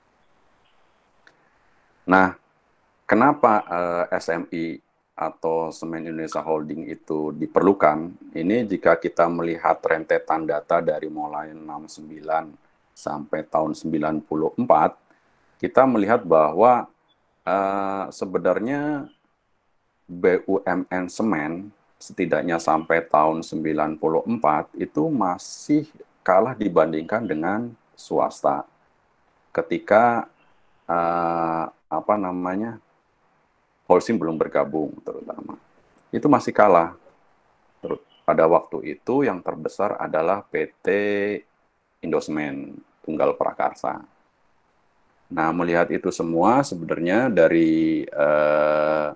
Nah, kenapa uh, S M I atau Semen Indonesia Holding itu diperlukan? Ini jika kita melihat rentetan data dari mulai enam puluh sembilan sampai tahun sembilan puluh empat, kita melihat bahwa uh, sebenarnya B U M N semen setidaknya sampai tahun sembilan puluh empat itu masih kalah dibandingkan dengan swasta. Ketika uh, apa namanya Holcim belum bergabung terutama, itu masih kalah. Terus pada waktu itu yang terbesar adalah P T Indosemen Tunggal Prakarsa. Nah, melihat itu semua sebenarnya dari eh,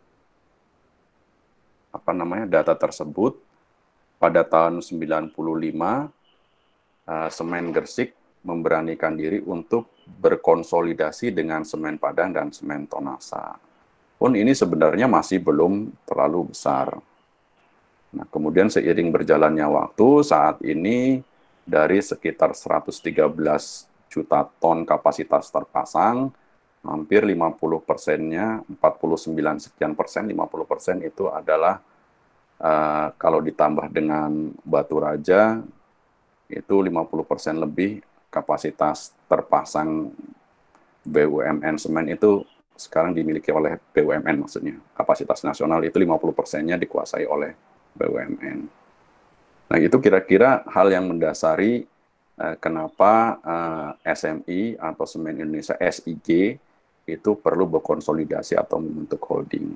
apa namanya data tersebut, pada tahun sembilan puluh lima eh, Semen Gresik memberanikan diri untuk berkonsolidasi dengan Semen Padang dan Semen Tonasa. Pun ini sebenarnya masih belum terlalu besar. Nah, kemudian seiring berjalannya waktu, saat ini dari sekitar seratus tiga belas juta ton kapasitas terpasang, hampir lima puluh persennya, empat puluh sembilan sekian persen, lima puluh persen itu adalah uh, kalau ditambah dengan Batu Raja, itu lima puluh persen lebih kapasitas terpasang B U M N semen itu sekarang dimiliki oleh B U M N, maksudnya kapasitas nasional itu lima puluh persennya dikuasai oleh B U M N. Nah, itu kira-kira hal yang mendasari eh, kenapa eh, S M I atau Semen Indonesia S I G itu perlu berkonsolidasi atau membentuk holding.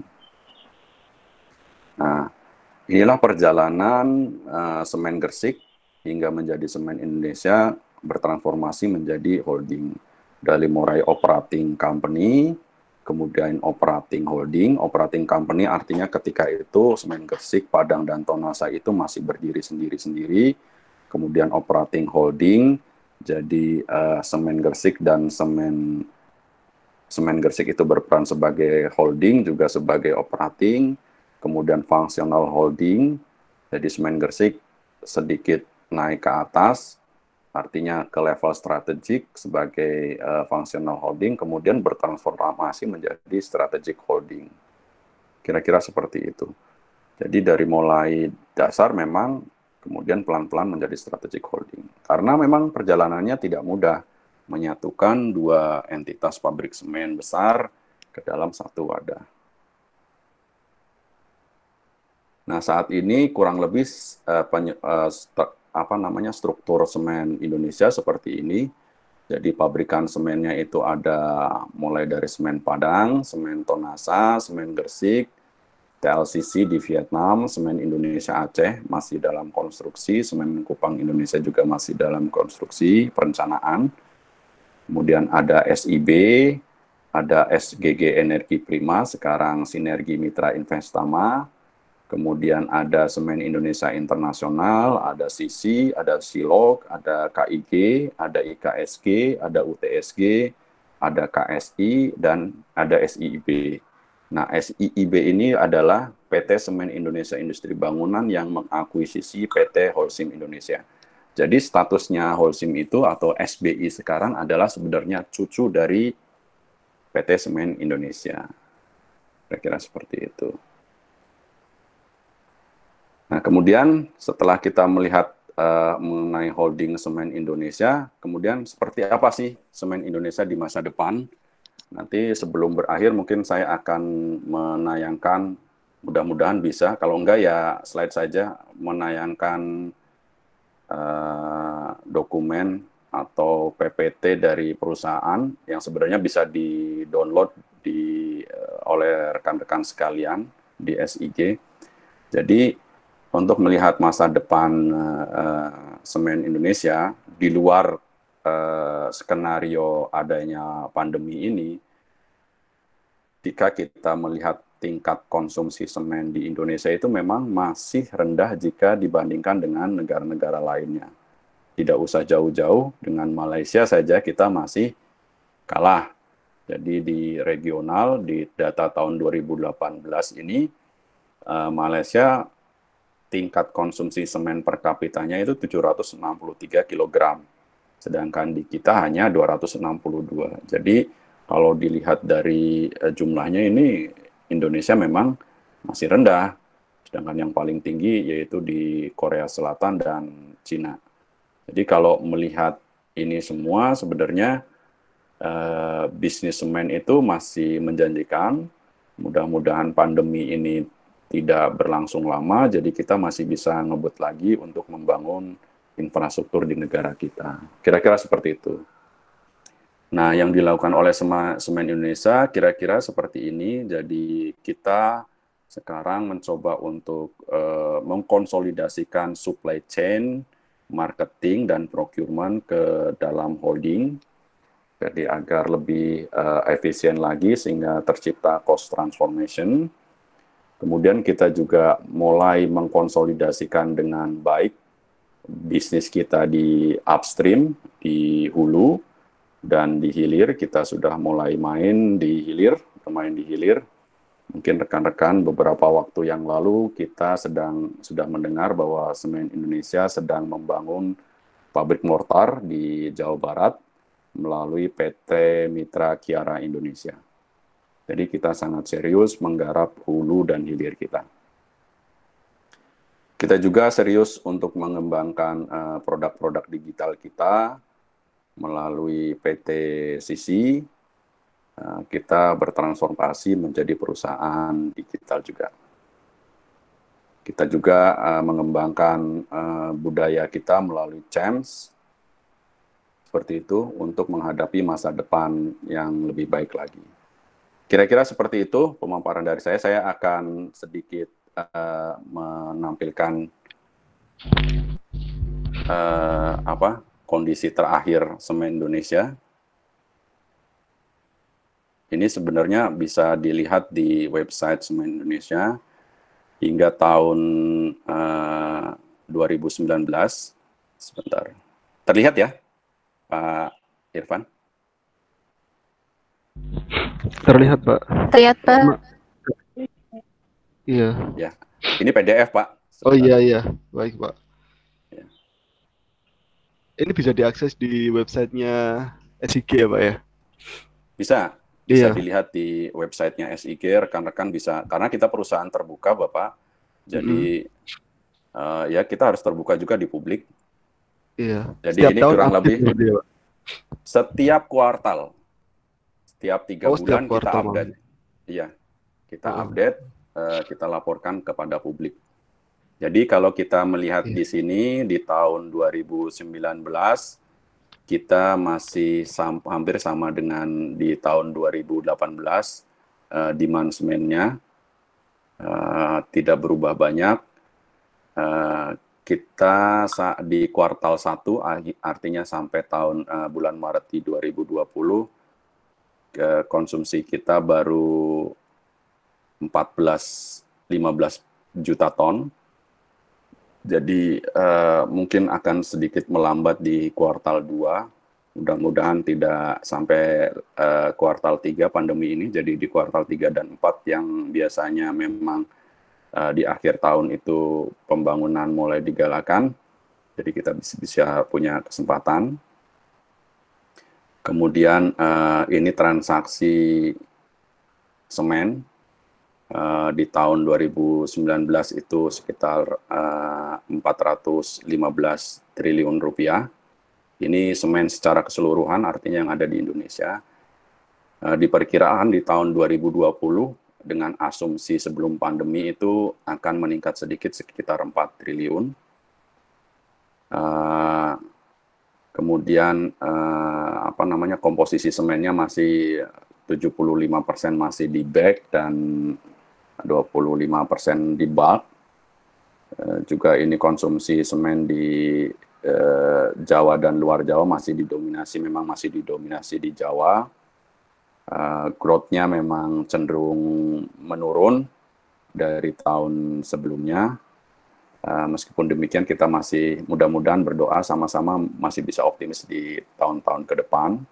Nah, inilah perjalanan eh, Semen Gresik hingga menjadi Semen Indonesia bertransformasi menjadi holding. Dari mulai operating company, kemudian operating holding. Operating company artinya ketika itu Semen Gresik, Padang, dan Tonasa itu masih berdiri sendiri-sendiri. Kemudian operating holding, jadi uh, Semen Gresik dan Semen Semen Gresik itu berperan sebagai holding, juga sebagai operating. Kemudian functional holding, jadi Semen Gresik sedikit naik ke atas, artinya ke level strategik sebagai uh, functional holding, kemudian bertransformasi menjadi strategic holding. Kira-kira seperti itu. Jadi dari mulai dasar memang, kemudian pelan-pelan menjadi strategic holding. Karena memang perjalanannya tidak mudah menyatukan dua entitas pabrik semen besar ke dalam satu wadah. Nah, saat ini kurang lebih uh, penye- uh, apa namanya struktur semen Indonesia seperti ini. Jadi pabrikan semennya itu ada mulai dari Semen Padang, Semen Tonasa, Semen Gresik, T L C C di Vietnam, Semen Indonesia Aceh masih dalam konstruksi, Semen Kupang Indonesia juga masih dalam konstruksi perencanaan. Kemudian ada S I B, ada S G G Energi Prima, sekarang Sinergi Mitra Investama. Kemudian ada Semen Indonesia Internasional, ada S I S I, ada Silog, ada K I G, ada I K S G, ada U T S G, ada K S I, dan ada S I I B. Nah, S I I B ini adalah P T Semen Indonesia Industri Bangunan yang mengakuisisi P T Holcim Indonesia. Jadi statusnya Holcim itu atau S B I sekarang adalah sebenarnya cucu dari P T Semen Indonesia. Kira-kira seperti itu. Nah, kemudian setelah kita melihat uh, mengenai holding Semen Indonesia, kemudian seperti apa sih Semen Indonesia di masa depan? Nanti sebelum berakhir mungkin saya akan menayangkan mudah-mudahan bisa. Kalau enggak ya slide saja menayangkan uh, dokumen atau P P T dari perusahaan yang sebenarnya bisa di-download di, uh, oleh rekan-rekan sekalian di S I G. Jadi untuk melihat masa depan uh, semen Indonesia di luar uh, skenario adanya pandemi ini, jika kita melihat tingkat konsumsi semen di Indonesia itu memang masih rendah jika dibandingkan dengan negara-negara lainnya. Tidak usah jauh-jauh, dengan Malaysia saja kita masih kalah. Jadi di regional, di data tahun dua ribu delapan belas ini, uh, Malaysia tingkat konsumsi semen per kapitanya itu tujuh ratus enam puluh tiga kilogram. Sedangkan di kita hanya dua ratus enam puluh dua. Jadi kalau dilihat dari uh, jumlahnya ini, Indonesia memang masih rendah. Sedangkan yang paling tinggi yaitu di Korea Selatan dan Cina. Jadi kalau melihat ini semua sebenarnya uh, bisnis semen itu masih menjanjikan. Mudah-mudahan pandemi ini tidak berlangsung lama, jadi kita masih bisa ngebut lagi untuk membangun infrastruktur di negara kita. Kira-kira seperti itu. Nah, yang dilakukan oleh Semen Indonesia kira-kira seperti ini. Jadi kita sekarang mencoba untuk uh, mengkonsolidasikan supply chain, marketing, dan procurement ke dalam holding. Jadi agar lebih uh, efisien lagi sehingga tercipta cost transformation. Kemudian kita juga mulai mengkonsolidasikan dengan baik bisnis kita di upstream, di hulu, dan di hilir. Kita sudah mulai main di hilir, bermain di hilir. Mungkin rekan-rekan beberapa waktu yang lalu kita sedang sudah mendengar bahwa Semen Indonesia sedang membangun pabrik mortar di Jawa Barat melalui P T Mitra Kiara Indonesia. Jadi kita sangat serius menggarap hulu dan hilir kita. Kita juga serius untuk mengembangkan uh, produk-produk digital kita melalui P T C C. Uh, kita bertransformasi menjadi perusahaan digital juga. Kita juga uh, mengembangkan uh, budaya kita melalui C E M S, seperti itu, untuk menghadapi masa depan yang lebih baik lagi. Kira-kira seperti itu pemaparan dari saya. Saya akan sedikit uh, menampilkan uh, apa kondisi terakhir Semen Indonesia. Ini sebenarnya bisa dilihat di website Semen Indonesia hingga tahun uh, dua ribu sembilan belas. Sebentar. Terlihat ya, Pak Irfan? Terlihat, Pak. Terlihat, Pak. Iya. Ya, ini P D F, Pak. Sebentar. Oh iya, iya. Baik, Pak. Ya. Ini bisa diakses di websitenya S I G ya, Pak ya? Bisa. Bisa Iya. dilihat di websitenya S I G, rekan-rekan bisa. Karena kita perusahaan terbuka, Bapak. Jadi, mm-hmm. uh, ya kita harus terbuka juga di publik. Iya. Jadi Setiap ini tahun kurang lebih ya, setiap kuartal. Setiap tiga oh, bulan setiap kita kuartal, update. Iya, kita oh. update, uh, kita laporkan kepada publik. Jadi kalau kita melihat iya. di sini, di tahun dua ribu sembilan belas, kita masih sam- hampir sama dengan di tahun dua ribu delapan belas, uh, demand semennya uh, tidak berubah banyak. Uh, kita di kuartal satu, artinya sampai tahun uh, bulan Maret di dua ribu dua puluh, ke konsumsi kita baru empat belas lima belas juta ton. Jadi uh, mungkin akan sedikit melambat di kuartal dua. Mudah-mudahan tidak sampai uh, kuartal tiga pandemi ini. Jadi di kuartal tiga dan empat yang biasanya memang uh, di akhir tahun itu pembangunan mulai digalakan. Jadi kita bisa, bisa punya kesempatan. Kemudian uh, ini transaksi semen. Uh, di tahun dua ribu sembilan belas itu sekitar uh, empat ratus lima belas triliun rupiah. Ini semen secara keseluruhan, artinya yang ada di Indonesia. Uh, diperkirakan di tahun dua ribu dua puluh dengan asumsi sebelum pandemi itu akan meningkat sedikit sekitar empat triliun. Uh, kemudian uh, apa namanya komposisi semennya masih tujuh puluh lima persen masih di bag dan dua puluh lima persen di bulk. Uh, juga ini konsumsi semen di uh, Jawa dan luar Jawa masih didominasi, memang masih didominasi di Jawa. Uh, growth-nya memang cenderung menurun dari tahun sebelumnya. Uh, meskipun demikian kita masih mudah-mudahan berdoa sama-sama masih bisa optimis di tahun-tahun ke depan.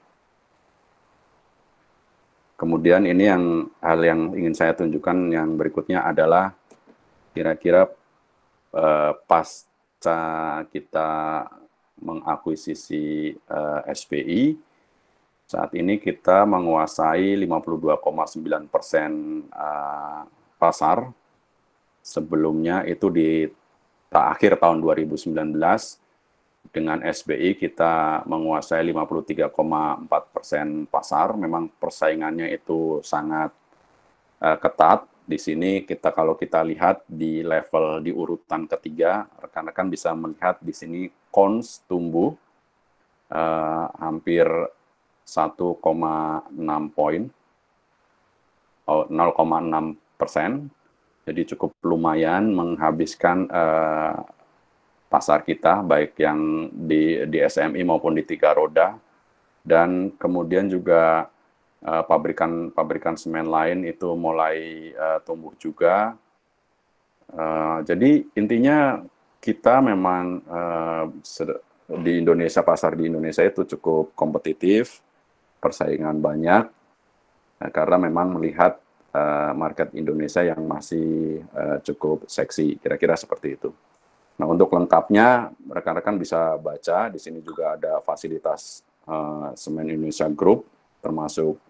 Kemudian ini yang hal yang ingin saya tunjukkan yang berikutnya adalah kira-kira uh, pasca kita mengakuisisi uh, S P I, saat ini kita menguasai lima puluh dua koma sembilan persen uh, pasar. Sebelumnya itu di akhir tahun dua ribu sembilan belas dengan S B I kita menguasai lima puluh tiga koma empat persen pasar. Memang persaingannya itu sangat uh, ketat. Di sini kita kalau kita lihat di level di urutan ketiga, rekan-rekan bisa melihat di sini Kons tumbuh uh, hampir satu koma enam poin, oh, nol koma enam persen, jadi cukup lumayan menghabiskan uh, pasar kita, baik yang di, di S M I maupun di tiga roda, dan kemudian juga uh, pabrikan pabrikan semen lain itu mulai uh, tumbuh juga. Uh, jadi intinya kita memang uh, di Indonesia, pasar di Indonesia itu cukup kompetitif, persaingan banyak, nah, karena memang melihat uh, market Indonesia yang masih uh, cukup seksi, kira-kira seperti itu. Nah, untuk lengkapnya rekan-rekan bisa baca, di sini juga ada fasilitas uh, Semen Indonesia Group, termasuk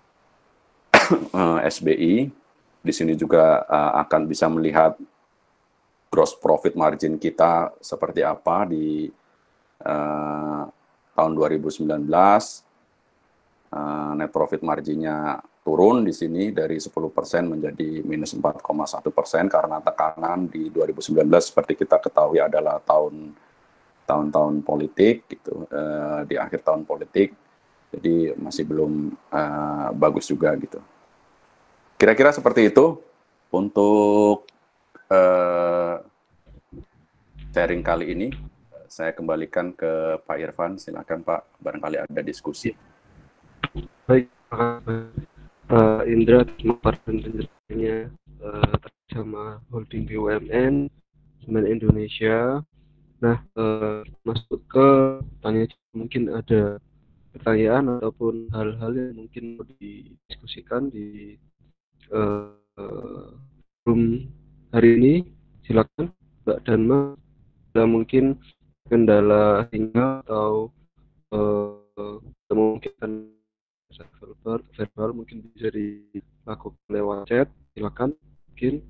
uh, S B I. Di sini juga uh, akan bisa melihat gross profit margin kita seperti apa di uh, tahun dua ribu sembilan belas. Uh, net profit marginnya turun di sini dari sepuluh persen menjadi minus empat koma satu persen karena tekanan di dua ribu sembilan belas seperti kita ketahui adalah tahun tahun-tahun politik gitu, uh, di akhir tahun politik, jadi masih belum uh, bagus juga gitu. Kira-kira seperti itu untuk uh, sharing kali ini. Saya kembalikan ke Pak Irfan, silakan Pak, barangkali ada diskusi. Baik, Pak Indra, terima kasih penjelasannya uh, sama holding B U M N Semen Indonesia. Nah, uh, masuk ke tanya, mungkin ada pertanyaan ataupun hal-hal yang mungkin mau didiskusikan di uh, uh, room hari ini. Silakan Mbak Danma, ada mungkin kendala sinyal atau uh, kemungkinan verbal, verbal mungkin bisa dilakukan lewat chat, silakan. Mungkin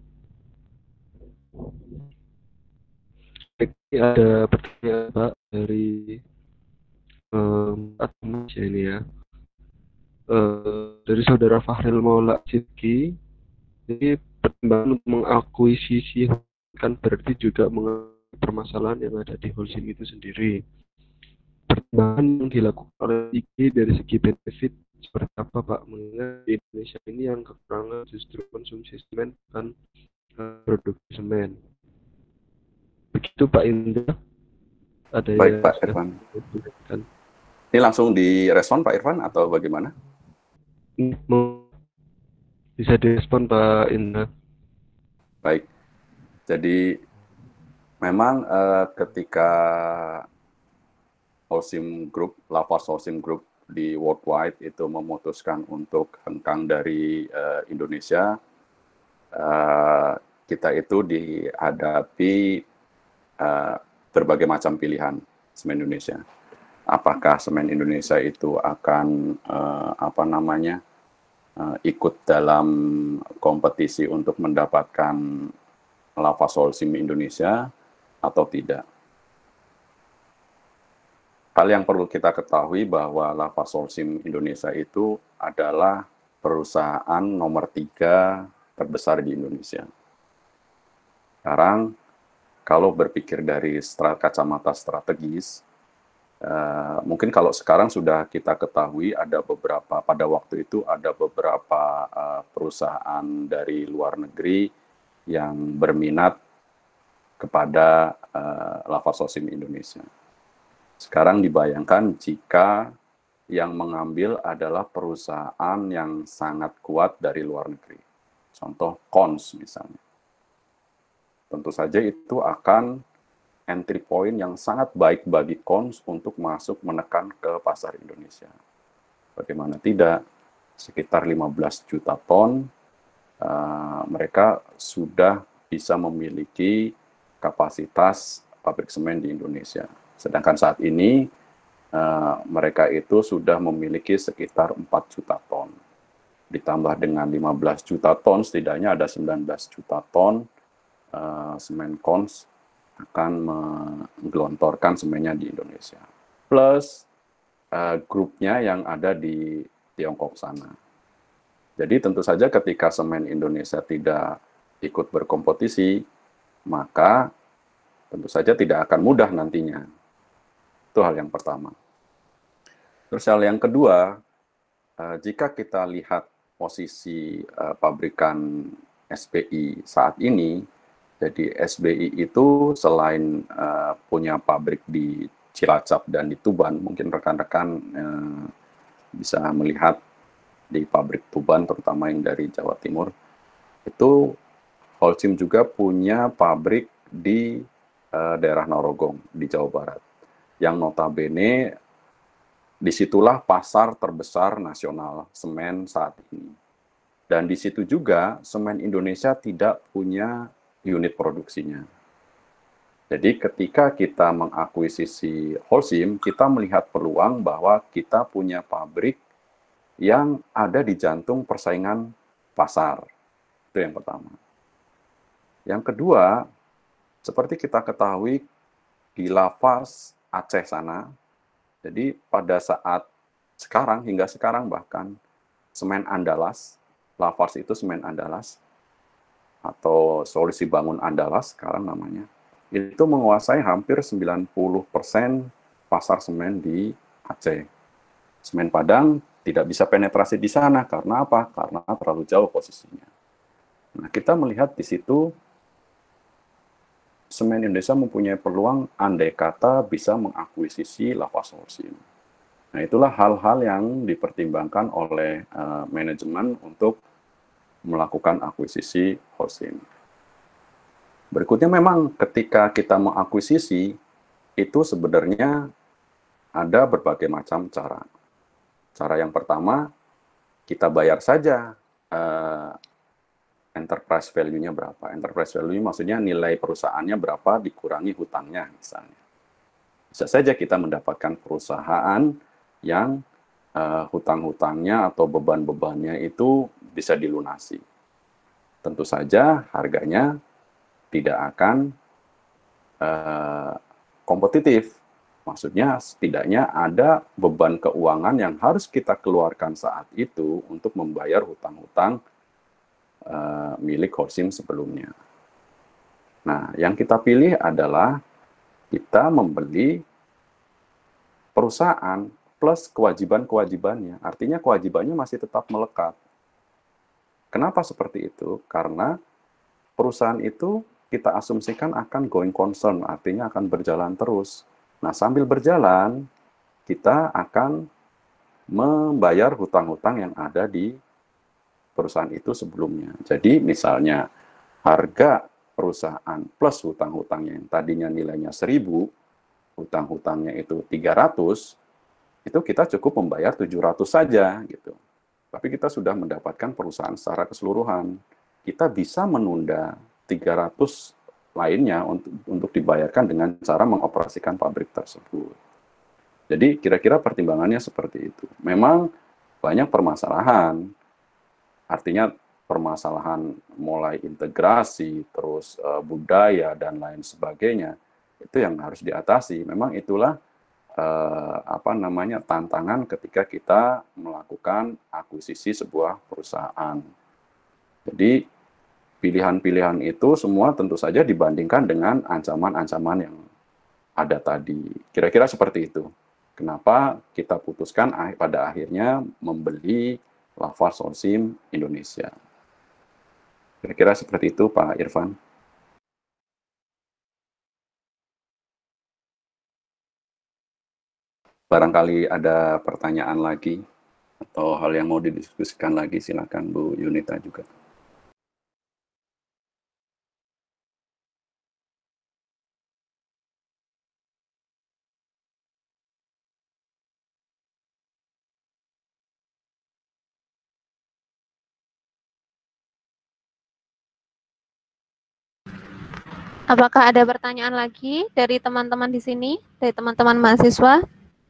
ada pertanyaan Pak dari um, ini ya, uh, dari saudara Fahril Maula Sidki. Jadi pertimbangan untuk mengakuisisi kan berarti juga mengenai permasalahan yang ada di holding itu sendiri. Pertimbangan yang dilakukan oleh I G dari segi benefit seperti apa Pak, mengingat di Indonesia ini yang kekurangan justru konsumsi semen dan uh, produksi semen. Begitu Pak Indra. Ada Baik yang Pak Irfan. Kan. Ini langsung direspon Pak Irfan atau bagaimana? Bisa direspon Pak Indra. Baik. Jadi memang uh, ketika Holcim Group, Lafarge Holcim Group di worldwide itu memutuskan untuk hengkang dari uh, Indonesia, uh, kita itu dihadapi uh, berbagai macam pilihan semen Indonesia. Apakah semen Indonesia itu akan uh, apa namanya uh, ikut dalam kompetisi untuk mendapatkan Lafarge Holcim Indonesia atau tidak? Hal yang perlu kita ketahui bahwa Lafarge Holcim Indonesia itu adalah perusahaan nomor tiga terbesar di Indonesia. Sekarang, kalau berpikir dari strat, kacamata strategis, uh, mungkin kalau sekarang sudah kita ketahui ada beberapa, pada waktu itu ada beberapa uh, perusahaan dari luar negeri yang berminat kepada uh, Lafarge Holcim Indonesia. Sekarang dibayangkan jika yang mengambil adalah perusahaan yang sangat kuat dari luar negeri. Contoh Kons misalnya. Tentu saja itu akan entry point yang sangat baik bagi Kons untuk masuk menekan ke pasar Indonesia. Bagaimana tidak, sekitar lima belas juta ton, uh, mereka sudah bisa memiliki kapasitas pabrik semen di Indonesia. Sedangkan saat ini, Uh, mereka itu sudah memiliki sekitar empat juta ton. Ditambah dengan lima belas juta ton, setidaknya ada sembilan belas juta ton uh, semen Kons akan menggelontorkan semennya di Indonesia. Plus uh, grupnya yang ada di Tiongkok sana. Jadi tentu saja ketika semen Indonesia tidak ikut berkompetisi, maka tentu saja tidak akan mudah nantinya. Itu hal yang pertama. Terus hal yang kedua, uh, jika kita lihat posisi uh, pabrikan S B I saat ini, jadi S B I itu selain uh, punya pabrik di Cilacap dan di Tuban, mungkin rekan-rekan uh, bisa melihat di pabrik Tuban, terutama yang dari Jawa Timur, itu Holcim juga punya pabrik di uh, daerah Narogong, di Jawa Barat. Yang notabene disitulah pasar terbesar nasional semen saat ini. Dan di situ juga semen Indonesia tidak punya unit produksinya. Jadi ketika kita mengakuisisi Holcim, kita melihat peluang bahwa kita punya pabrik yang ada di jantung persaingan pasar. Itu yang pertama. Yang kedua, seperti kita ketahui di Lafarge Aceh sana, jadi pada saat sekarang, hingga sekarang bahkan, semen Andalas, Lafarge itu semen Andalas, atau solusi bangun Andalas sekarang namanya, itu menguasai hampir sembilan puluh persen pasar semen di Aceh. Semen Padang tidak bisa penetrasi di sana, karena apa? Karena terlalu jauh posisinya. Nah, kita melihat di situ, semen Indonesia mempunyai peluang andai kata bisa mengakuisisi Lafarge Holcim. Nah, itulah hal-hal yang dipertimbangkan oleh uh, manajemen untuk melakukan akuisisi Holcim. Berikutnya memang ketika kita mengakuisisi, itu sebenarnya ada berbagai macam cara. Cara yang pertama, kita bayar saja uh, enterprise value-nya berapa. Enterprise value maksudnya nilai perusahaannya berapa dikurangi hutangnya misalnya. Bisa saja kita mendapatkan perusahaan yang uh, hutang-hutangnya atau beban-bebannya itu bisa dilunasi. Tentu saja harganya tidak akan uh, kompetitif. Maksudnya setidaknya ada beban keuangan yang harus kita keluarkan saat itu untuk membayar hutang-hutang Uh, milik Holcim sebelumnya. Nah, yang kita pilih adalah kita membeli perusahaan plus kewajiban-kewajibannya. Artinya kewajibannya masih tetap melekat. Kenapa seperti itu? Karena perusahaan itu kita asumsikan akan going concern, artinya akan berjalan terus. Nah, sambil berjalan, kita akan membayar hutang-hutang yang ada di perusahaan itu sebelumnya. Jadi misalnya harga perusahaan plus hutang-hutangnya yang tadinya nilainya seribu, hutang-hutangnya itu tiga ratus, itu kita cukup membayar tujuh ratus saja gitu. Tapi kita sudah mendapatkan perusahaan secara keseluruhan. Kita bisa menunda tiga ratus lainnya untuk untuk dibayarkan dengan cara mengoperasikan pabrik tersebut. Jadi kira-kira pertimbangannya seperti itu. Memang banyak permasalahan. Artinya permasalahan mulai integrasi, terus uh, budaya, dan lain sebagainya, itu yang harus diatasi. Memang itulah uh, apa namanya tantangan ketika kita melakukan akuisisi sebuah perusahaan. Jadi pilihan-pilihan itu semua tentu saja dibandingkan dengan ancaman-ancaman yang ada tadi. Kira-kira seperti itu. Kenapa kita putuskan pada akhirnya membeli Lafarge Holcim Indonesia. Kira-kira seperti itu, Pak Irfan. Barangkali ada pertanyaan lagi atau hal yang mau didiskusikan lagi, silakan Bu Yunita juga. Apakah ada pertanyaan lagi dari teman-teman di sini, dari teman-teman mahasiswa?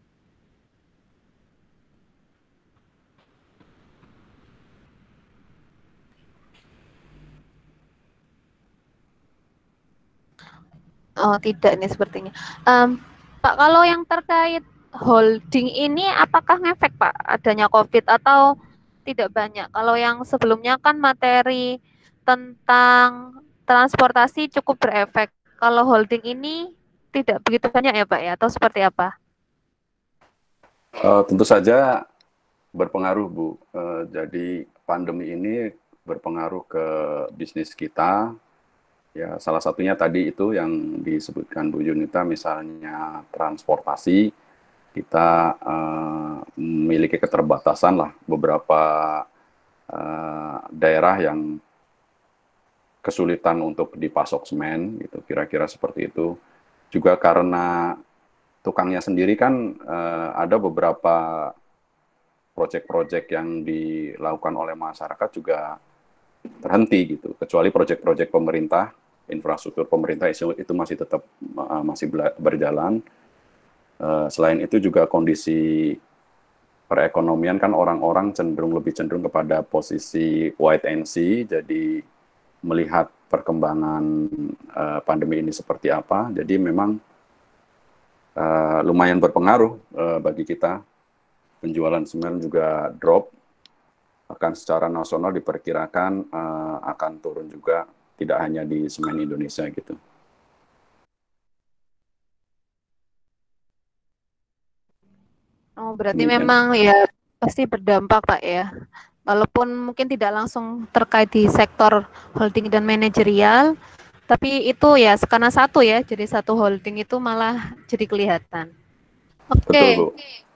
Oh, tidak ini sepertinya. Um, Pak, kalau yang terkait holding ini apakah ngefek Pak adanya COVID atau tidak banyak? Kalau yang sebelumnya kan materi tentang transportasi cukup berefek. Kalau holding ini tidak begitu banyak ya Pak ya, atau seperti apa? Uh, tentu saja berpengaruh Bu. Uh, jadi pandemi ini berpengaruh ke bisnis kita. Ya, salah satunya tadi itu yang disebutkan Bu Yunita, misalnya transportasi, kita uh, memiliki keterbatasan lah beberapa uh, daerah yang kesulitan untuk dipasok semen, gitu, kira-kira seperti itu. Juga karena tukangnya sendiri kan uh, ada beberapa proyek-proyek yang dilakukan oleh masyarakat juga terhenti gitu, kecuali proyek-proyek pemerintah. Infrastruktur pemerintah itu, itu masih tetap uh, masih berjalan. Uh, selain itu juga kondisi perekonomian kan orang-orang cenderung lebih cenderung kepada posisi wait and see, jadi melihat perkembangan uh, pandemi ini seperti apa. Jadi memang uh, lumayan berpengaruh uh, bagi kita. Penjualan semen juga drop, bahkan secara nasional diperkirakan uh, akan turun juga. Tidak hanya di semen Indonesia gitu. Oh, berarti Demikian. memang ya pasti berdampak Pak ya. Walaupun mungkin tidak langsung terkait di sektor holding dan manajerial, tapi itu ya karena satu ya, jadi satu holding itu malah jadi kelihatan. Oke, Betul, Bu.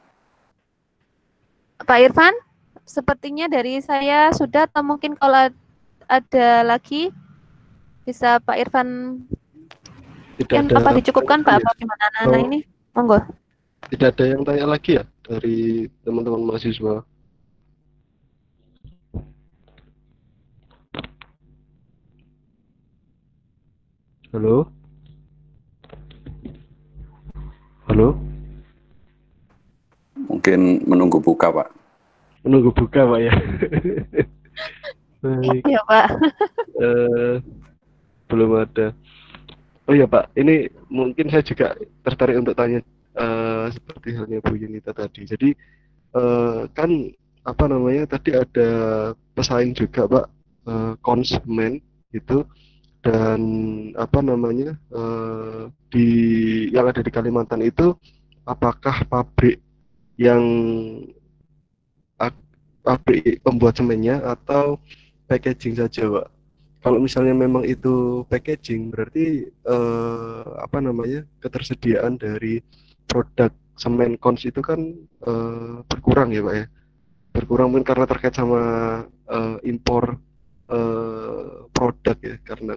Pak Irfan, sepertinya dari saya sudah, atau mungkin kalau ada lagi bisa Pak Irfan. Tidak Mungkin ada apa dicukupkan Pak? ya. Apa gimana anak-anak Oh, ini? Monggo. tidak ada yang tanya lagi ya dari teman-teman mahasiswa. Halo? Halo? Mungkin menunggu buka, Pak. Menunggu buka, Pak ya. Baik. Iya, Pak. Eh, belum ada. Oh iya, Pak. Ini mungkin saya juga tertarik untuk tanya eh, seperti halnya Bu Yunita tadi. Jadi eh, kan apa namanya tadi ada pesaing juga, Pak, eh, konsumen itu, dan apa namanya eh, di yang ada di Kalimantan itu apakah pabrik yang pabrik pembuat semennya atau packaging saja, Pak? Kalau misalnya memang itu packaging, berarti eh, apa namanya ketersediaan dari produk semen kons itu kan eh, berkurang ya, Pak ya? Berkurang mungkin karena terkait sama eh, impor eh, produk ya, karena.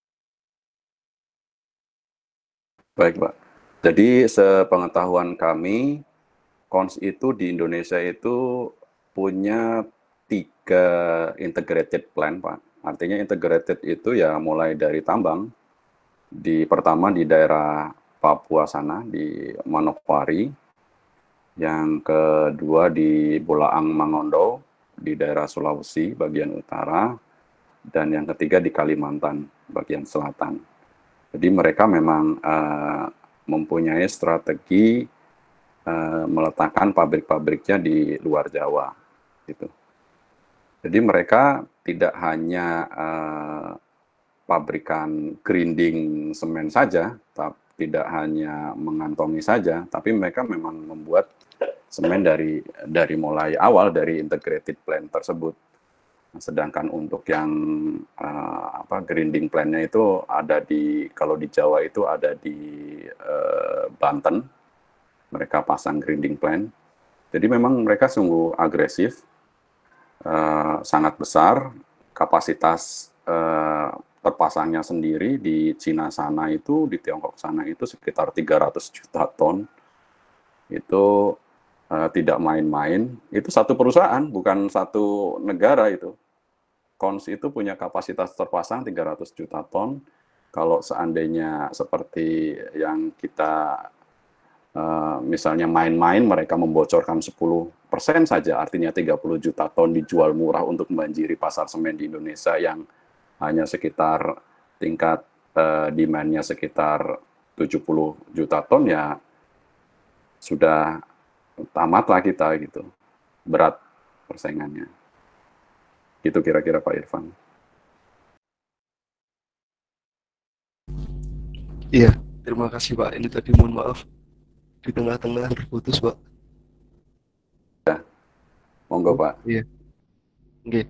Baik, Pak. Jadi sepengetahuan kami, kons itu di Indonesia itu punya tiga integrated plant, Pak. Artinya integrated itu ya mulai dari tambang, di pertama di daerah Papua sana, di Manokwari, yang kedua di Bolaang Mangondo, di daerah Sulawesi bagian utara, dan yang ketiga di Kalimantan bagian selatan. Jadi mereka memang uh, mempunyai strategi uh, meletakkan pabrik-pabriknya di luar Jawa, gitu. Jadi mereka tidak hanya uh, pabrikan grinding semen saja, tapi tidak hanya mengantongi saja, tapi mereka memang membuat semen dari dari mulai awal dari integrated plant tersebut. Sedangkan untuk yang uh, apa grinding plant-nya itu ada di, kalau di Jawa itu ada di uh, Banten, mereka pasang grinding plant. Jadi memang mereka sungguh agresif, uh, sangat besar, kapasitas uh, terpasangnya sendiri di Cina sana itu, di Tiongkok sana itu sekitar tiga ratus juta ton. Itu uh, tidak main-main. Itu satu perusahaan, bukan satu negara itu. Kons itu punya kapasitas terpasang tiga ratus juta ton. Kalau seandainya seperti yang kita uh, misalnya main-main, mereka membocorkan sepuluh persen saja, artinya tiga puluh juta ton dijual murah untuk membanjiri pasar semen di Indonesia yang hanya sekitar tingkat uh, demand-nya sekitar tujuh puluh juta ton, ya sudah tamatlah kita gitu. Berat persaingannya. Gitu kira-kira Pak Irfan. Iya, terima kasih Pak. Ini tadi mohon maaf di tengah-tengah terputus Pak. Ya, monggo Pak. Iya. Oke.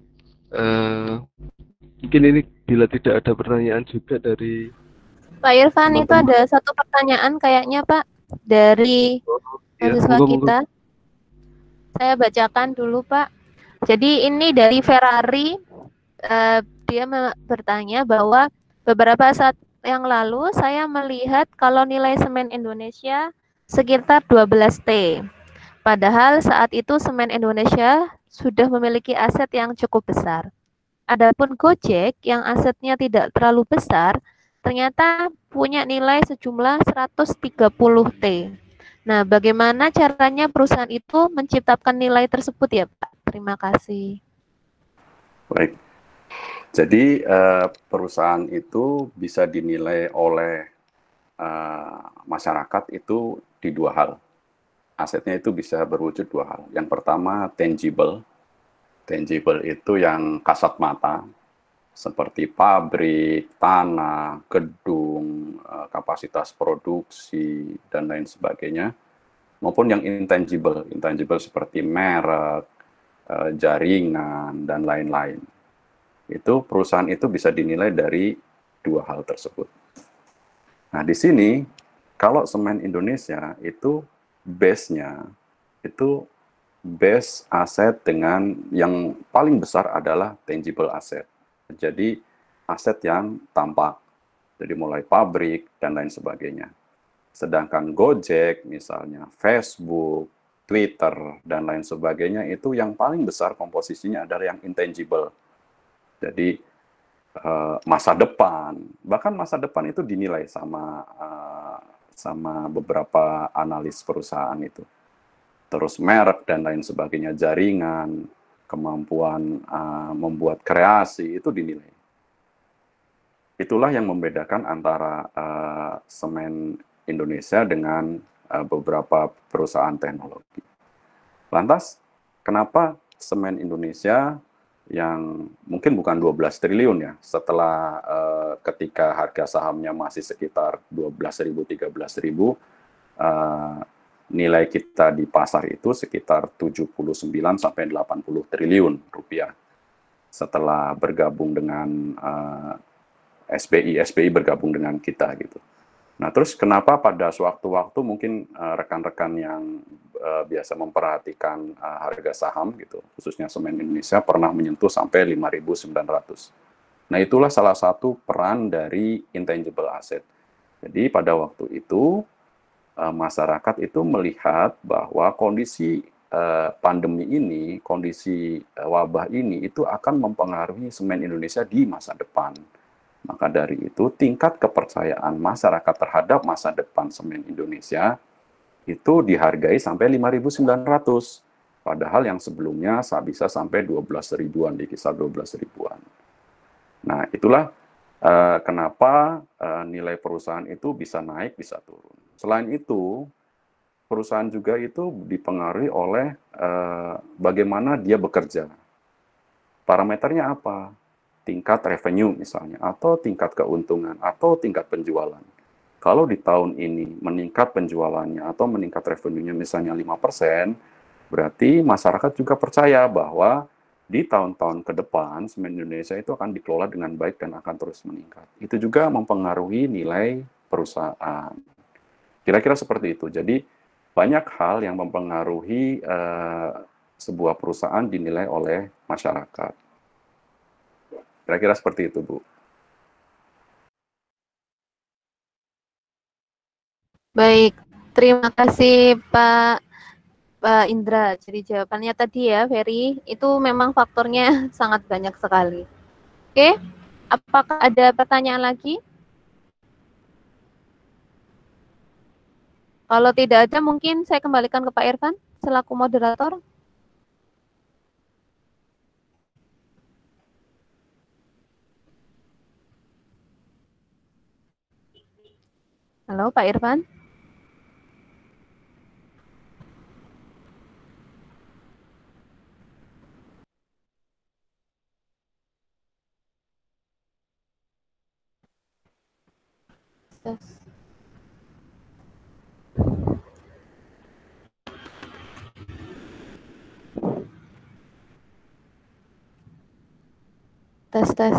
Uh, mungkin ini bila tidak ada pertanyaan juga dari Pak Irfan, teman-teman. Itu ada satu pertanyaan kayaknya Pak dari mahasiswa ya, kita. Saya bacakan dulu Pak. Jadi ini dari Ferrari, uh, dia bertanya bahwa beberapa saat yang lalu saya melihat kalau nilai semen Indonesia sekitar dua belas T. Padahal saat itu semen Indonesia sudah memiliki aset yang cukup besar. Adapun Gojek yang asetnya tidak terlalu besar, ternyata punya nilai sejumlah seratus tiga puluh T. Nah, bagaimana caranya perusahaan itu menciptakan nilai tersebut ya Pak? Terima kasih. Baik. Jadi uh, perusahaan itu bisa dinilai oleh uh, masyarakat itu di dua hal. Asetnya itu bisa berwujud dua hal. Yang pertama tangible. Tangible itu yang kasat mata, seperti pabrik, tanah, gedung, uh, kapasitas produksi, dan lain sebagainya. Maupun yang intangible. Intangible seperti merek, jaringan, dan lain-lain. Itu perusahaan itu bisa dinilai dari dua hal tersebut. Nah, di sini kalau semen Indonesia itu base-nya itu base aset dengan yang paling besar adalah tangible asset. Jadi aset yang tampak. Jadi mulai pabrik dan lain sebagainya. Sedangkan Gojek misalnya, Facebook, Twitter, dan lain sebagainya itu yang paling besar komposisinya adalah yang intangible. Jadi uh, masa depan, bahkan masa depan itu dinilai sama uh, sama beberapa analis perusahaan itu. Terus merek dan lain sebagainya, jaringan, kemampuan uh, membuat kreasi itu dinilai. Itulah yang membedakan antara uh, semen Indonesia dengan uh, beberapa perusahaan teknologi. Lantas, kenapa semen Indonesia yang mungkin bukan dua belas triliun ya, setelah uh, ketika harga sahamnya masih sekitar dua belas ribu, tiga belas ribu, uh, nilai kita di pasar itu sekitar tujuh puluh sembilan sampai delapan puluh triliun rupiah. Setelah bergabung dengan uh, S B I, S B I bergabung dengan kita gitu. Nah, terus kenapa pada sewaktu-waktu mungkin uh, rekan-rekan yang uh, biasa memperhatikan uh, harga saham gitu, khususnya semen Indonesia pernah menyentuh sampai lima ribu sembilan ratus. Nah, itulah salah satu peran dari intangible asset. Jadi pada waktu itu uh, masyarakat itu melihat bahwa kondisi uh, pandemi ini, kondisi uh, wabah ini itu akan mempengaruhi semen Indonesia di masa depan. Maka dari itu, tingkat kepercayaan masyarakat terhadap masa depan semen Indonesia itu dihargai sampai lima ribu sembilan ratus. Padahal yang sebelumnya bisa sampai dua belas ribuan, di kisar dua belas ribuan. Nah, itulah uh, kenapa uh, nilai perusahaan itu bisa naik, bisa turun. Selain itu, perusahaan juga itu dipengaruhi oleh uh, bagaimana dia bekerja. parameternya apa? Tingkat revenue misalnya, atau tingkat keuntungan, atau tingkat penjualan. Kalau di tahun ini meningkat penjualannya atau meningkat revenue-nya misalnya lima persen, berarti masyarakat juga percaya bahwa di tahun-tahun ke depan semen Indonesia itu akan dikelola dengan baik dan akan terus meningkat. Itu juga mempengaruhi nilai perusahaan. Kira-kira seperti itu. Jadi banyak hal yang mempengaruhi uh, sebuah perusahaan dinilai oleh masyarakat. Kira-kira seperti itu, Bu. Baik, terima kasih Pak Pak Indra. Jadi jawabannya tadi ya, Ferry, itu memang faktornya sangat banyak sekali. Oke, apakah ada pertanyaan lagi? Kalau tidak ada, mungkin saya kembalikan ke Pak Irfan selaku moderator. Halo, Pak Irfan. Tes. Tes, tes.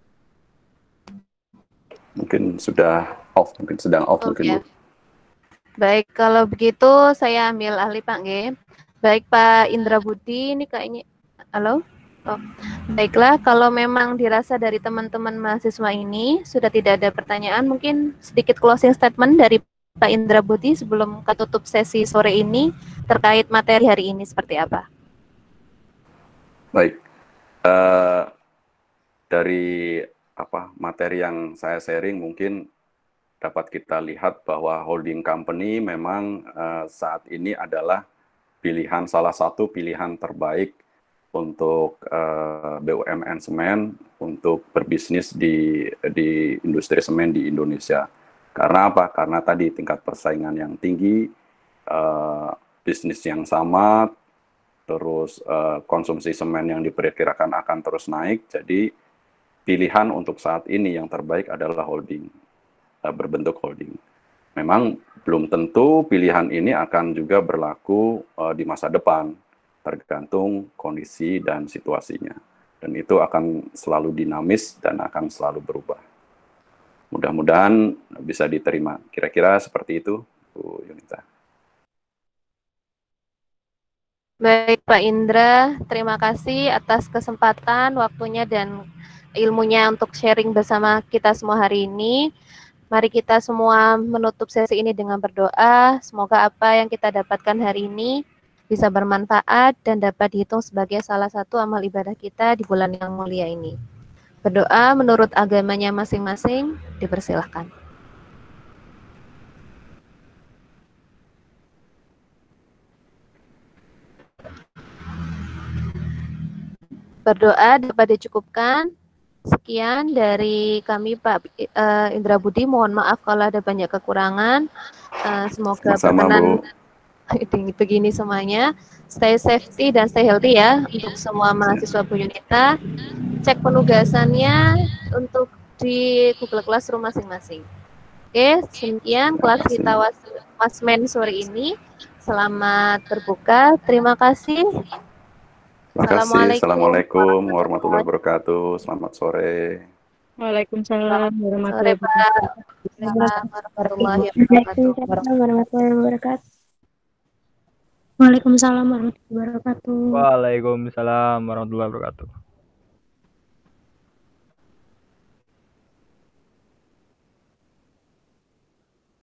Mungkin sudah off, mungkin sedang off, Oh, mungkin ya. Bu. Baik, kalau begitu saya ambil alih Pak G. Baik Pak Indra Budi, ini kayaknya, halo? Oh, baiklah, kalau memang dirasa dari teman-teman mahasiswa ini sudah tidak ada pertanyaan, mungkin sedikit closing statement dari Pak Indra Budi sebelum kita tutup sesi sore ini terkait materi hari ini seperti apa? Baik, uh, dari apa materi yang saya sharing mungkin dapat kita lihat bahwa holding company memang uh, saat ini adalah pilihan salah satu pilihan terbaik untuk uh, B U M N semen untuk berbisnis di di industri semen di Indonesia. Karena apa? Karena tadi tingkat persaingan yang tinggi, uh, bisnis yang sama, terus uh, konsumsi semen yang diperkirakan akan terus naik. Jadi pilihan untuk saat ini yang terbaik adalah holding, uh, berbentuk holding. Memang belum tentu pilihan ini akan juga berlaku uh, di masa depan, tergantung kondisi dan situasinya. Dan itu akan selalu dinamis dan akan selalu berubah. Mudah-mudahan bisa diterima. Kira-kira seperti itu, Bu Yunita. Baik Pak Indra, terima kasih atas kesempatan, waktunya, dan ilmunya untuk sharing bersama kita semua hari ini. Mari kita semua menutup sesi ini dengan berdoa. Semoga apa yang kita dapatkan hari ini bisa bermanfaat dan dapat dihitung sebagai salah satu amal ibadah kita di bulan yang mulia ini. Berdoa menurut agamanya masing-masing, dipersilahkan. Berdoa dapat dicukupkan. Sekian dari kami Pak uh, Indra Budi. Mohon maaf kalau ada banyak kekurangan. Uh, semoga Sama-sama, berkenan Bu. begini semuanya. Stay safety dan stay healthy ya untuk semua mahasiswa Bu Yunita. Cek penugasannya untuk di Google Classroom masing-masing. Oke, sekian kelas kita was Wasmen sore ini. Selamat berbuka. Terima kasih. Terima kasih. Assalamualaikum warahmatullahi wabarakatuh. Selamat sore. Waalaikumsalam warahmatullahi wabarakatuh. Waalaikumsalam warahmatullahi wabarakatuh. Waalaikumsalam warahmatullahi wabarakatuh.